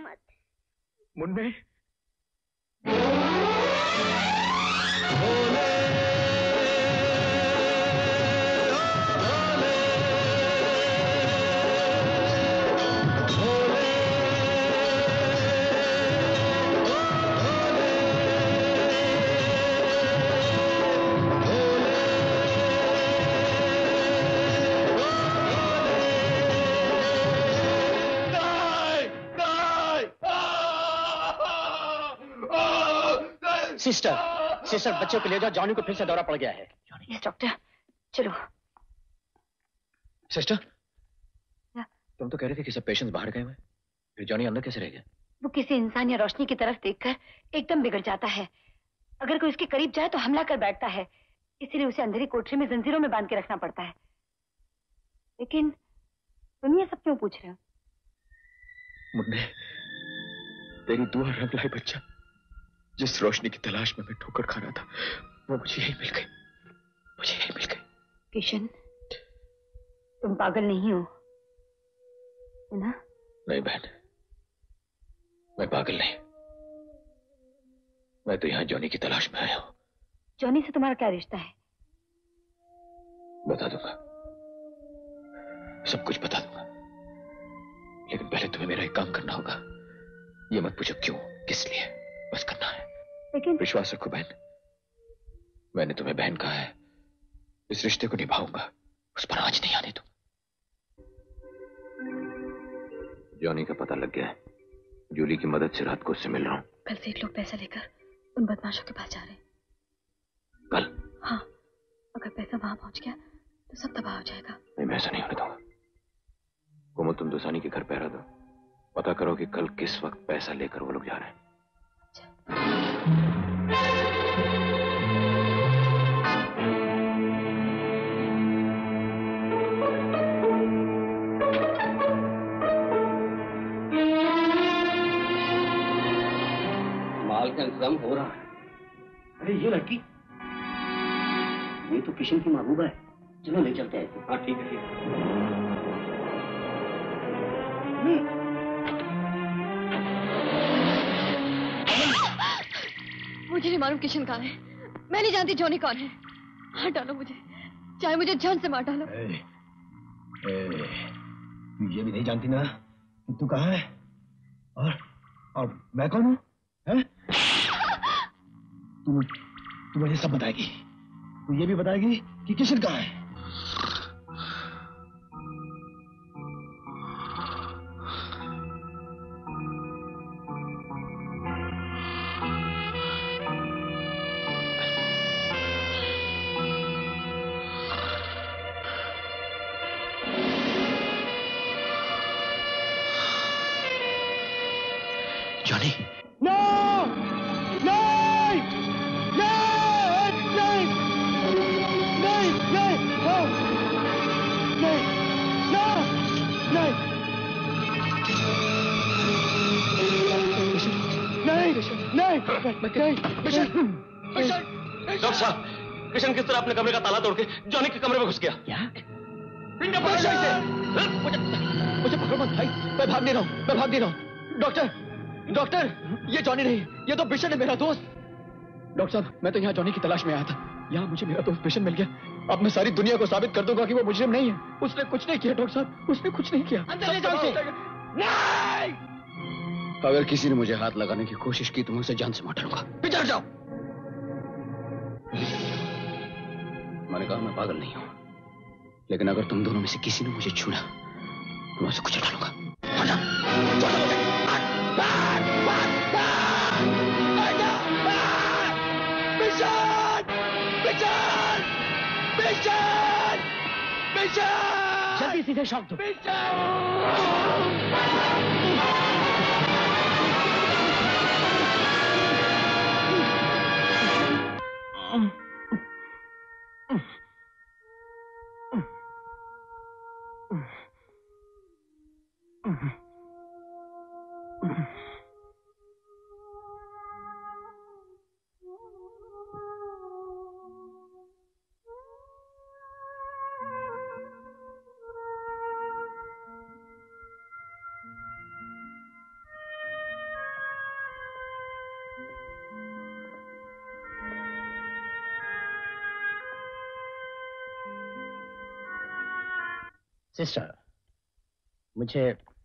मुन्ने, सिस्टर, सिस्टर बच्चों को ले जाओ, जॉनी को फिर से दौरा पड़ गया है। यस डॉक्टर, चलो। सिस्टर, तुम तो कह रहे थे कि सब पेशेंट्स बाहर गए हुए, फिर जॉनी अंदर कैसे रह गया? वो किसी इंसान या रोशनी की तरफ देखकर एकदम बिगड़ जाता है। अगर कोई उसके करीब जाए तो हमला कर बैठता है, इसीलिए उसे अंधेरी कोठरी में जंजीरों में बांध के रखना पड़ता है। लेकिन तुम ये सब क्यों पूछ रहे हो? मुन्ने, तेरी दुआ रंग लाई बच्चा। जिस रोशनी की तलाश में मैं ठोकर खा रहा था, वो मुझे यही मिल गई, मुझे यही मिल गई। किशन, तुम पागल नहीं हो, है ना? नहीं बहन, मैं पागल नहीं। मैं तो यहाँ जॉनी की तलाश में आया हूँ। जॉनी से तुम्हारा क्या रिश्ता है? बता दूंगा, सब कुछ बता दूंगा, लेकिन पहले तुम्हें मेरा एक काम करना होगा। ये मत पूछो क्यों, किस लिए, बस करना है। लेकिन विश्वास रखो बहन, मैंने तुम्हें बहन कहा है, इस रिश्ते को निभाऊंगा, उस पर आंच नहीं आने दूंगा। जॉनी का पता लग गया है, जूली की मदद से रात को उससे मिल रहा हूँ। कल से एक लोग पैसा लेकर उन बदमाशों के पास जा रहे हैं। कल? हाँ, अगर पैसा वहां पहुंच गया तो सब तबाह हो जाएगा। नहीं, मैं ऐसा नहीं होने दूंगा। कोमल, तुम दुसानी के घर पहरा दो, पता करो कि कल किस वक्त पैसा लेकर वो लोग जा रहे हैं। माल का इंतजाम हो रहा है। अरे ये लड़की, ये तो किशन की महबूबा है, चलो ले चलते हैं। हाँ ठीक है, ठीक है। मुझे नहीं मालूम किशन कौन है, मैं नहीं जानती जॉनी कौन है। हाथ डालो मुझे, चाहे मुझे जान से मार डालो। ए, ए, तू ये भी नहीं जानती ना कि तू कहाँ है और और मैं कौन हूँ? हैं? तू तू मुझे सब बताएगी। तू ये भी बताएगी कि किशन कहाँ है। Johnny, No! नहीं! नहीं! नहीं! नहीं! नहीं! No! नहीं! No! नहीं! नहीं! नहीं! नहीं! डॉक्टर साहब, किशन किस तरह अपने कमरे का ताला तोड़ के जॉनी के कमरे में घुस गया? क्या? पिंडा पकड़ इसे। मुझे मुझे पकड़ मत भाई, मैं भाग नहीं रहा हूँ, मैं भाग नहीं रहा हूँ। डॉक्टर, डॉक्टर, ये जॉनी नहीं, ये तो बिशन है, मेरा दोस्त। डॉक्टर साहब, मैं तो यहाँ जॉनी की तलाश में आया था, यहाँ मुझे मेरा दोस्त बिशन मिल गया। अब मैं सारी दुनिया को साबित कर दूंगा कि वो मुजरिम नहीं है। उसने कुछ नहीं किया डॉक्टर साहब, उसने कुछ नहीं किया। अंदर ले जाओ उसे। नहीं! अगर किसी ने मुझे हाथ लगाने की कोशिश की तो मैं उसे जान से मार डालूंगा। पिछड़ जाओ। मैंने कहा मैं पागल नहीं हूँ, लेकिन अगर तुम दोनों में से किसी ने मुझे छुड़ा तो मैं उसे कुचल डालूंगा। जल्दी सीधे शॉक दो। सिस्टर, मुझे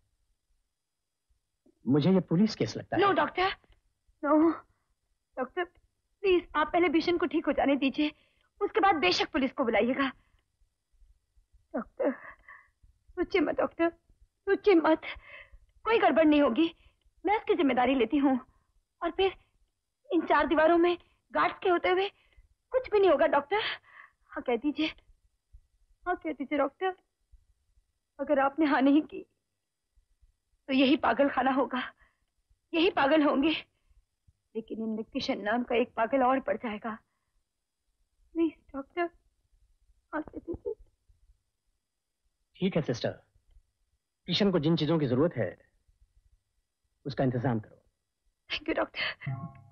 मुझे ये पुलिस केस लगता है। No doctor, no doctor, please आप पहले बिशन को ठीक हो जाने दीजिए, उसके बाद बेशक पुलिस को बुलाइएगा। डॉक्टर सोचिए मत, डॉक्टर सोचिए मत, कोई गड़बड़ नहीं होगी, मैं इसकी जिम्मेदारी लेती हूँ। और फिर इन चार दीवारों में गार्ड्स के होते हुए कुछ भी नहीं होगा डॉक्टर। हाँ कह दीजिए, हाँ कह दीजिए डॉक्टर। अगर आपने हाँ नहीं की तो यही पागल खाना होगा, यही पागल होंगे। लेकिन इनमें किशन नाम का एक पागल और पड़ जाएगा। प्लीज डॉक्टर, फांसी दीजिए। ठीक है सिस्टर, किशन को जिन चीजों की जरूरत है उसका इंतजाम करो। Thank you doctor.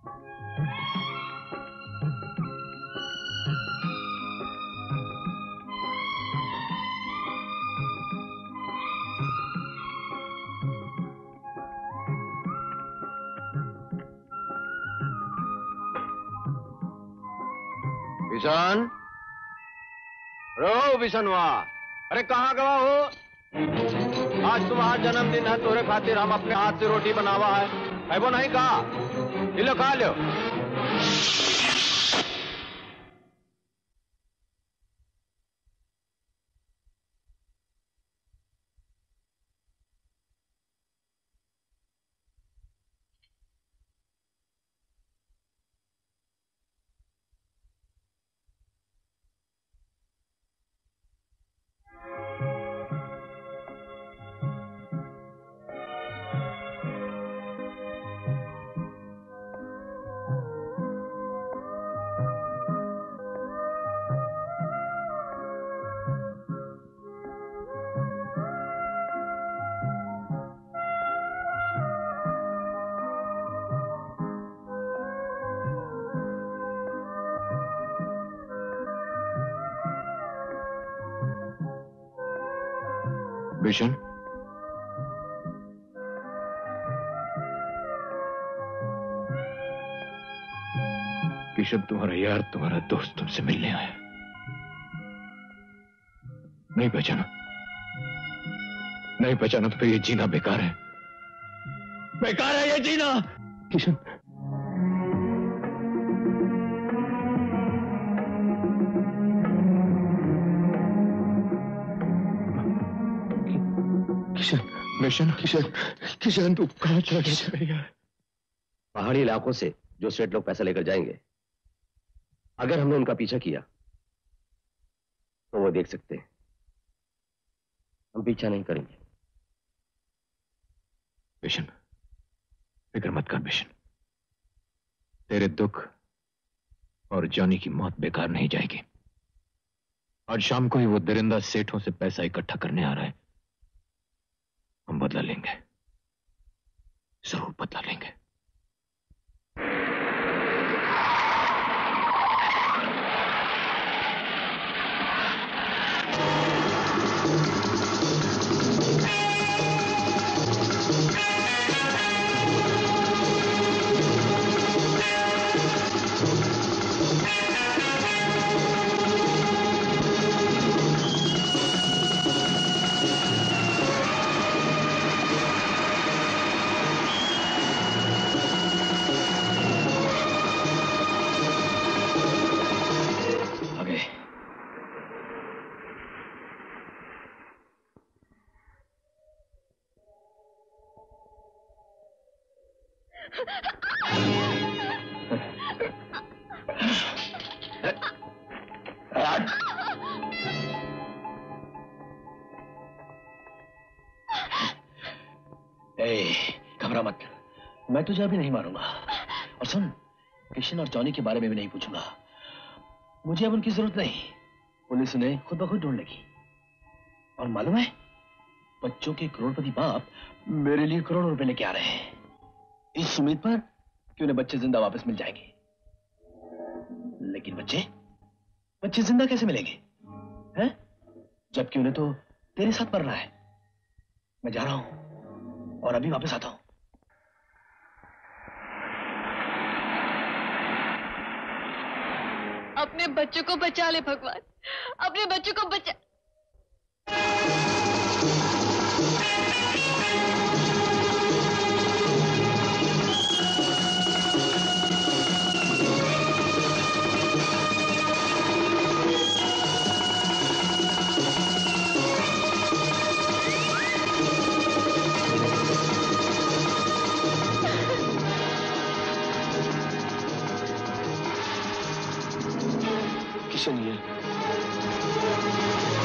किशन, रो बिशनवा, अरे कहाँ गवा हो? आज तुम्हारा जन्मदिन है, तोरे खातिर हम अपने हाथ से रोटी बनावा है, है वो नहीं कहा? लो खा लो। बिशन, किशन तुम्हारा यार, तुम्हारा दोस्त तुमसे मिलने आया। नहीं पहचाना? नहीं पहचाना तो फिर ये जीना बेकार है, बेकार है ये जीना। किशन, किशन, किशन, किशन, तू कहाँ चला गया? पहाड़ी इलाकों से जो सेठ लोग पैसा लेकर जाएंगे, अगर हमने उनका पीछा किया तो वो देख सकते हैं। हम पीछा नहीं करेंगे। बिशन, फिक्र मत कर बिशन, तेरे दुख और जॉनी की मौत बेकार नहीं जाएगी। आज शाम को ही वो दरिंदा सेठों से पैसा इकट्ठा करने आ रहा है। हम बदला लेंगे, जरूर बदला लेंगे। घबरा मत, मैं तुझे अभी नहीं मारूंगा। और सुन, किशन और जॉनी के बारे में भी नहीं पूछूंगा। मुझे अब उनकी जरूरत नहीं, पुलिस उन्हें खुद ब खुद ढूंढ लेगी। और मालूम है, बच्चों के करोड़पति बाप मेरे लिए करोड़ों रुपए लेके आ रहे हैं, इस उम्मीद पर कि उन्हें बच्चे जिंदा वापस मिल जाएंगे। लेकिन बच्चे बच्चे जिंदा कैसे मिलेंगे, हैं? जबकि उन्हें तो तेरे साथ मरना है। मैं जा रहा हूं और अभी वापस आता हूं। अपने बच्चों को बचा ले भगवान, अपने बच्चों को बचा। किशन, ये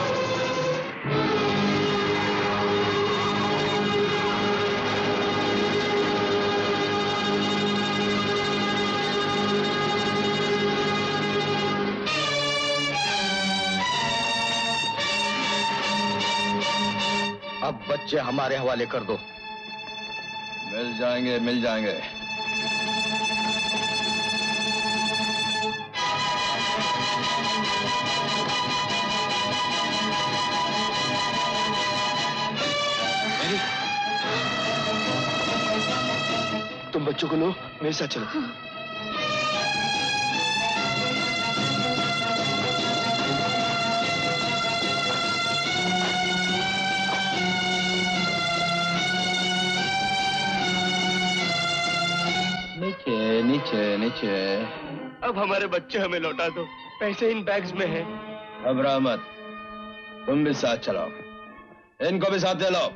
अब बच्चे हमारे हवाले कर दो। मिल जाएंगे मिल जाएंगे। तुम बच्चों को लो, मेरे साथ चलो। हाँ। नीचे नीचे नीचे। अब हमारे बच्चे हमें लौटा दो, पैसे इन बैग्स में हैं। घबरा मत, तुम भी साथ चलो, इनको भी साथ ले लो।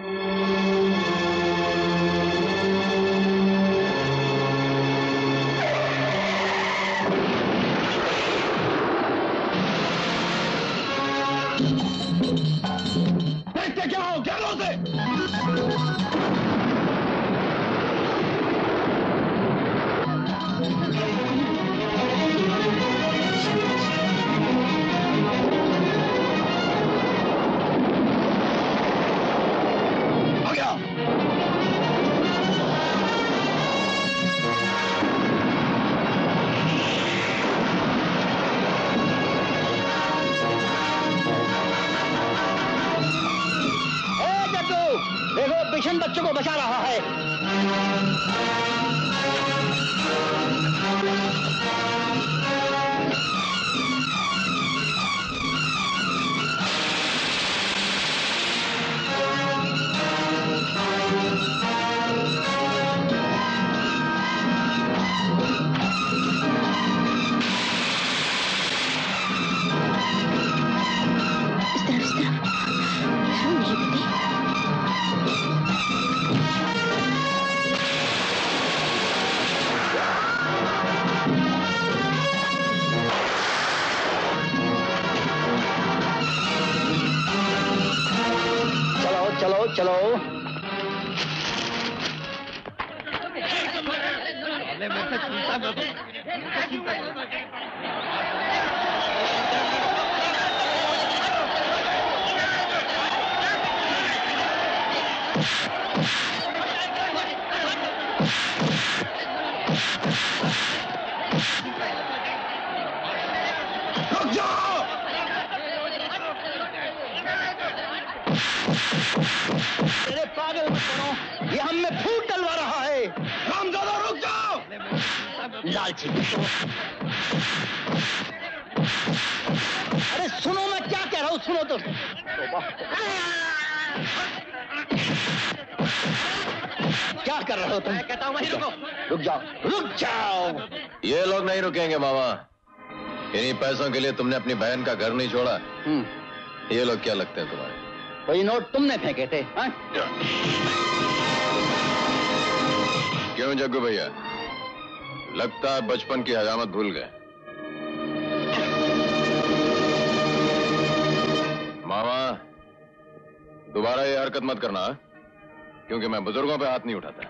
देखते क्या हो, क्या लो से? बिशन बच्चों को बचा रहा है। चलो रुक जाओ। अरे पागल मत बनो, ये हम में फूट डलवा रहा है। रामजादा रुक जाओ। लालची तो। अरे सुनो मैं क्या कह रहा हूँ, सुनो तो। क्या कर रहे हो तुम? मैं कहता हूँ वहीं रुको। रुक जाओ, रुक जाओ। ये लोग नहीं रुकेंगे मामा। इन्हीं पैसों के लिए तुमने अपनी बहन का घर नहीं छोड़ा। ये लोग क्या लगते हैं तुम्हारे? वही नोट तुमने फेंके थे। हाँ? क्यों जग्गू भैया, लगता है बचपन की हजामत भूल गए। मामा दोबारा ये हरकत मत करना, क्योंकि मैं बुजुर्गों पे हाथ नहीं उठाता।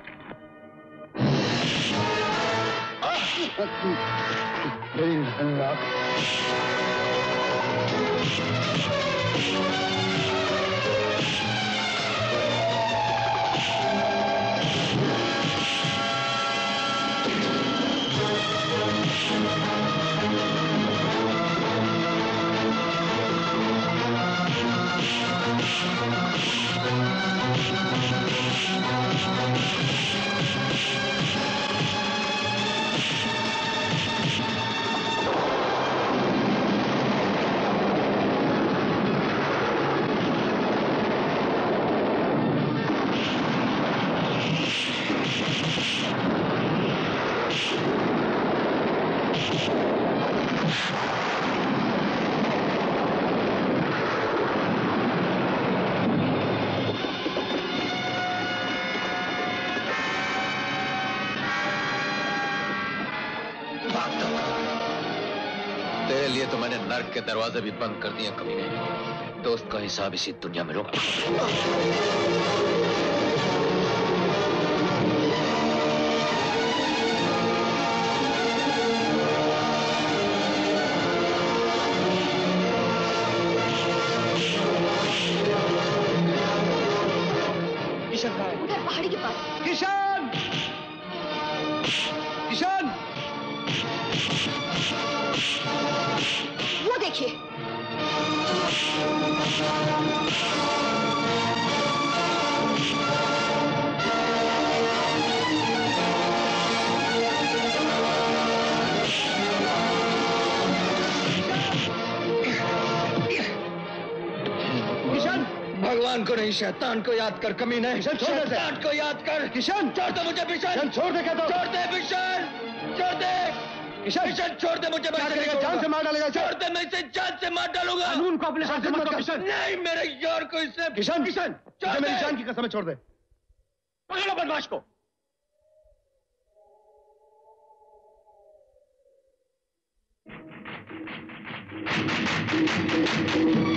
तेरे लिए तो मैंने नर्क के दरवाजे भी बंद कर दिए कमीने। दोस्त का हिसाब इसी दुनिया में लो। गाड़ी के पास। किशन! किशन! वो देखिए। किशन! भगवान को नहीं शैतान को याद कर, कमीने। किशन छोड़ दे, शैतान को याद कर। किशन छोड़ दे मुझे, किशन छोड़ दे, क्या तो छोड़ दे, किशन छोड़ दे, किशन किशन छोड़ दे मुझे, मैं करेगा, जान से मार डालेगा, छोड़ दे, मैं इसे जान से मार डालूंगा। कानून को अपने साथ मत कर। किशन नहीं, मेरे यार को इससे। किशन किशन छोड़, मेरी जान की कसम छोड़ दे। पकड़ो बदमाश को। Thank you.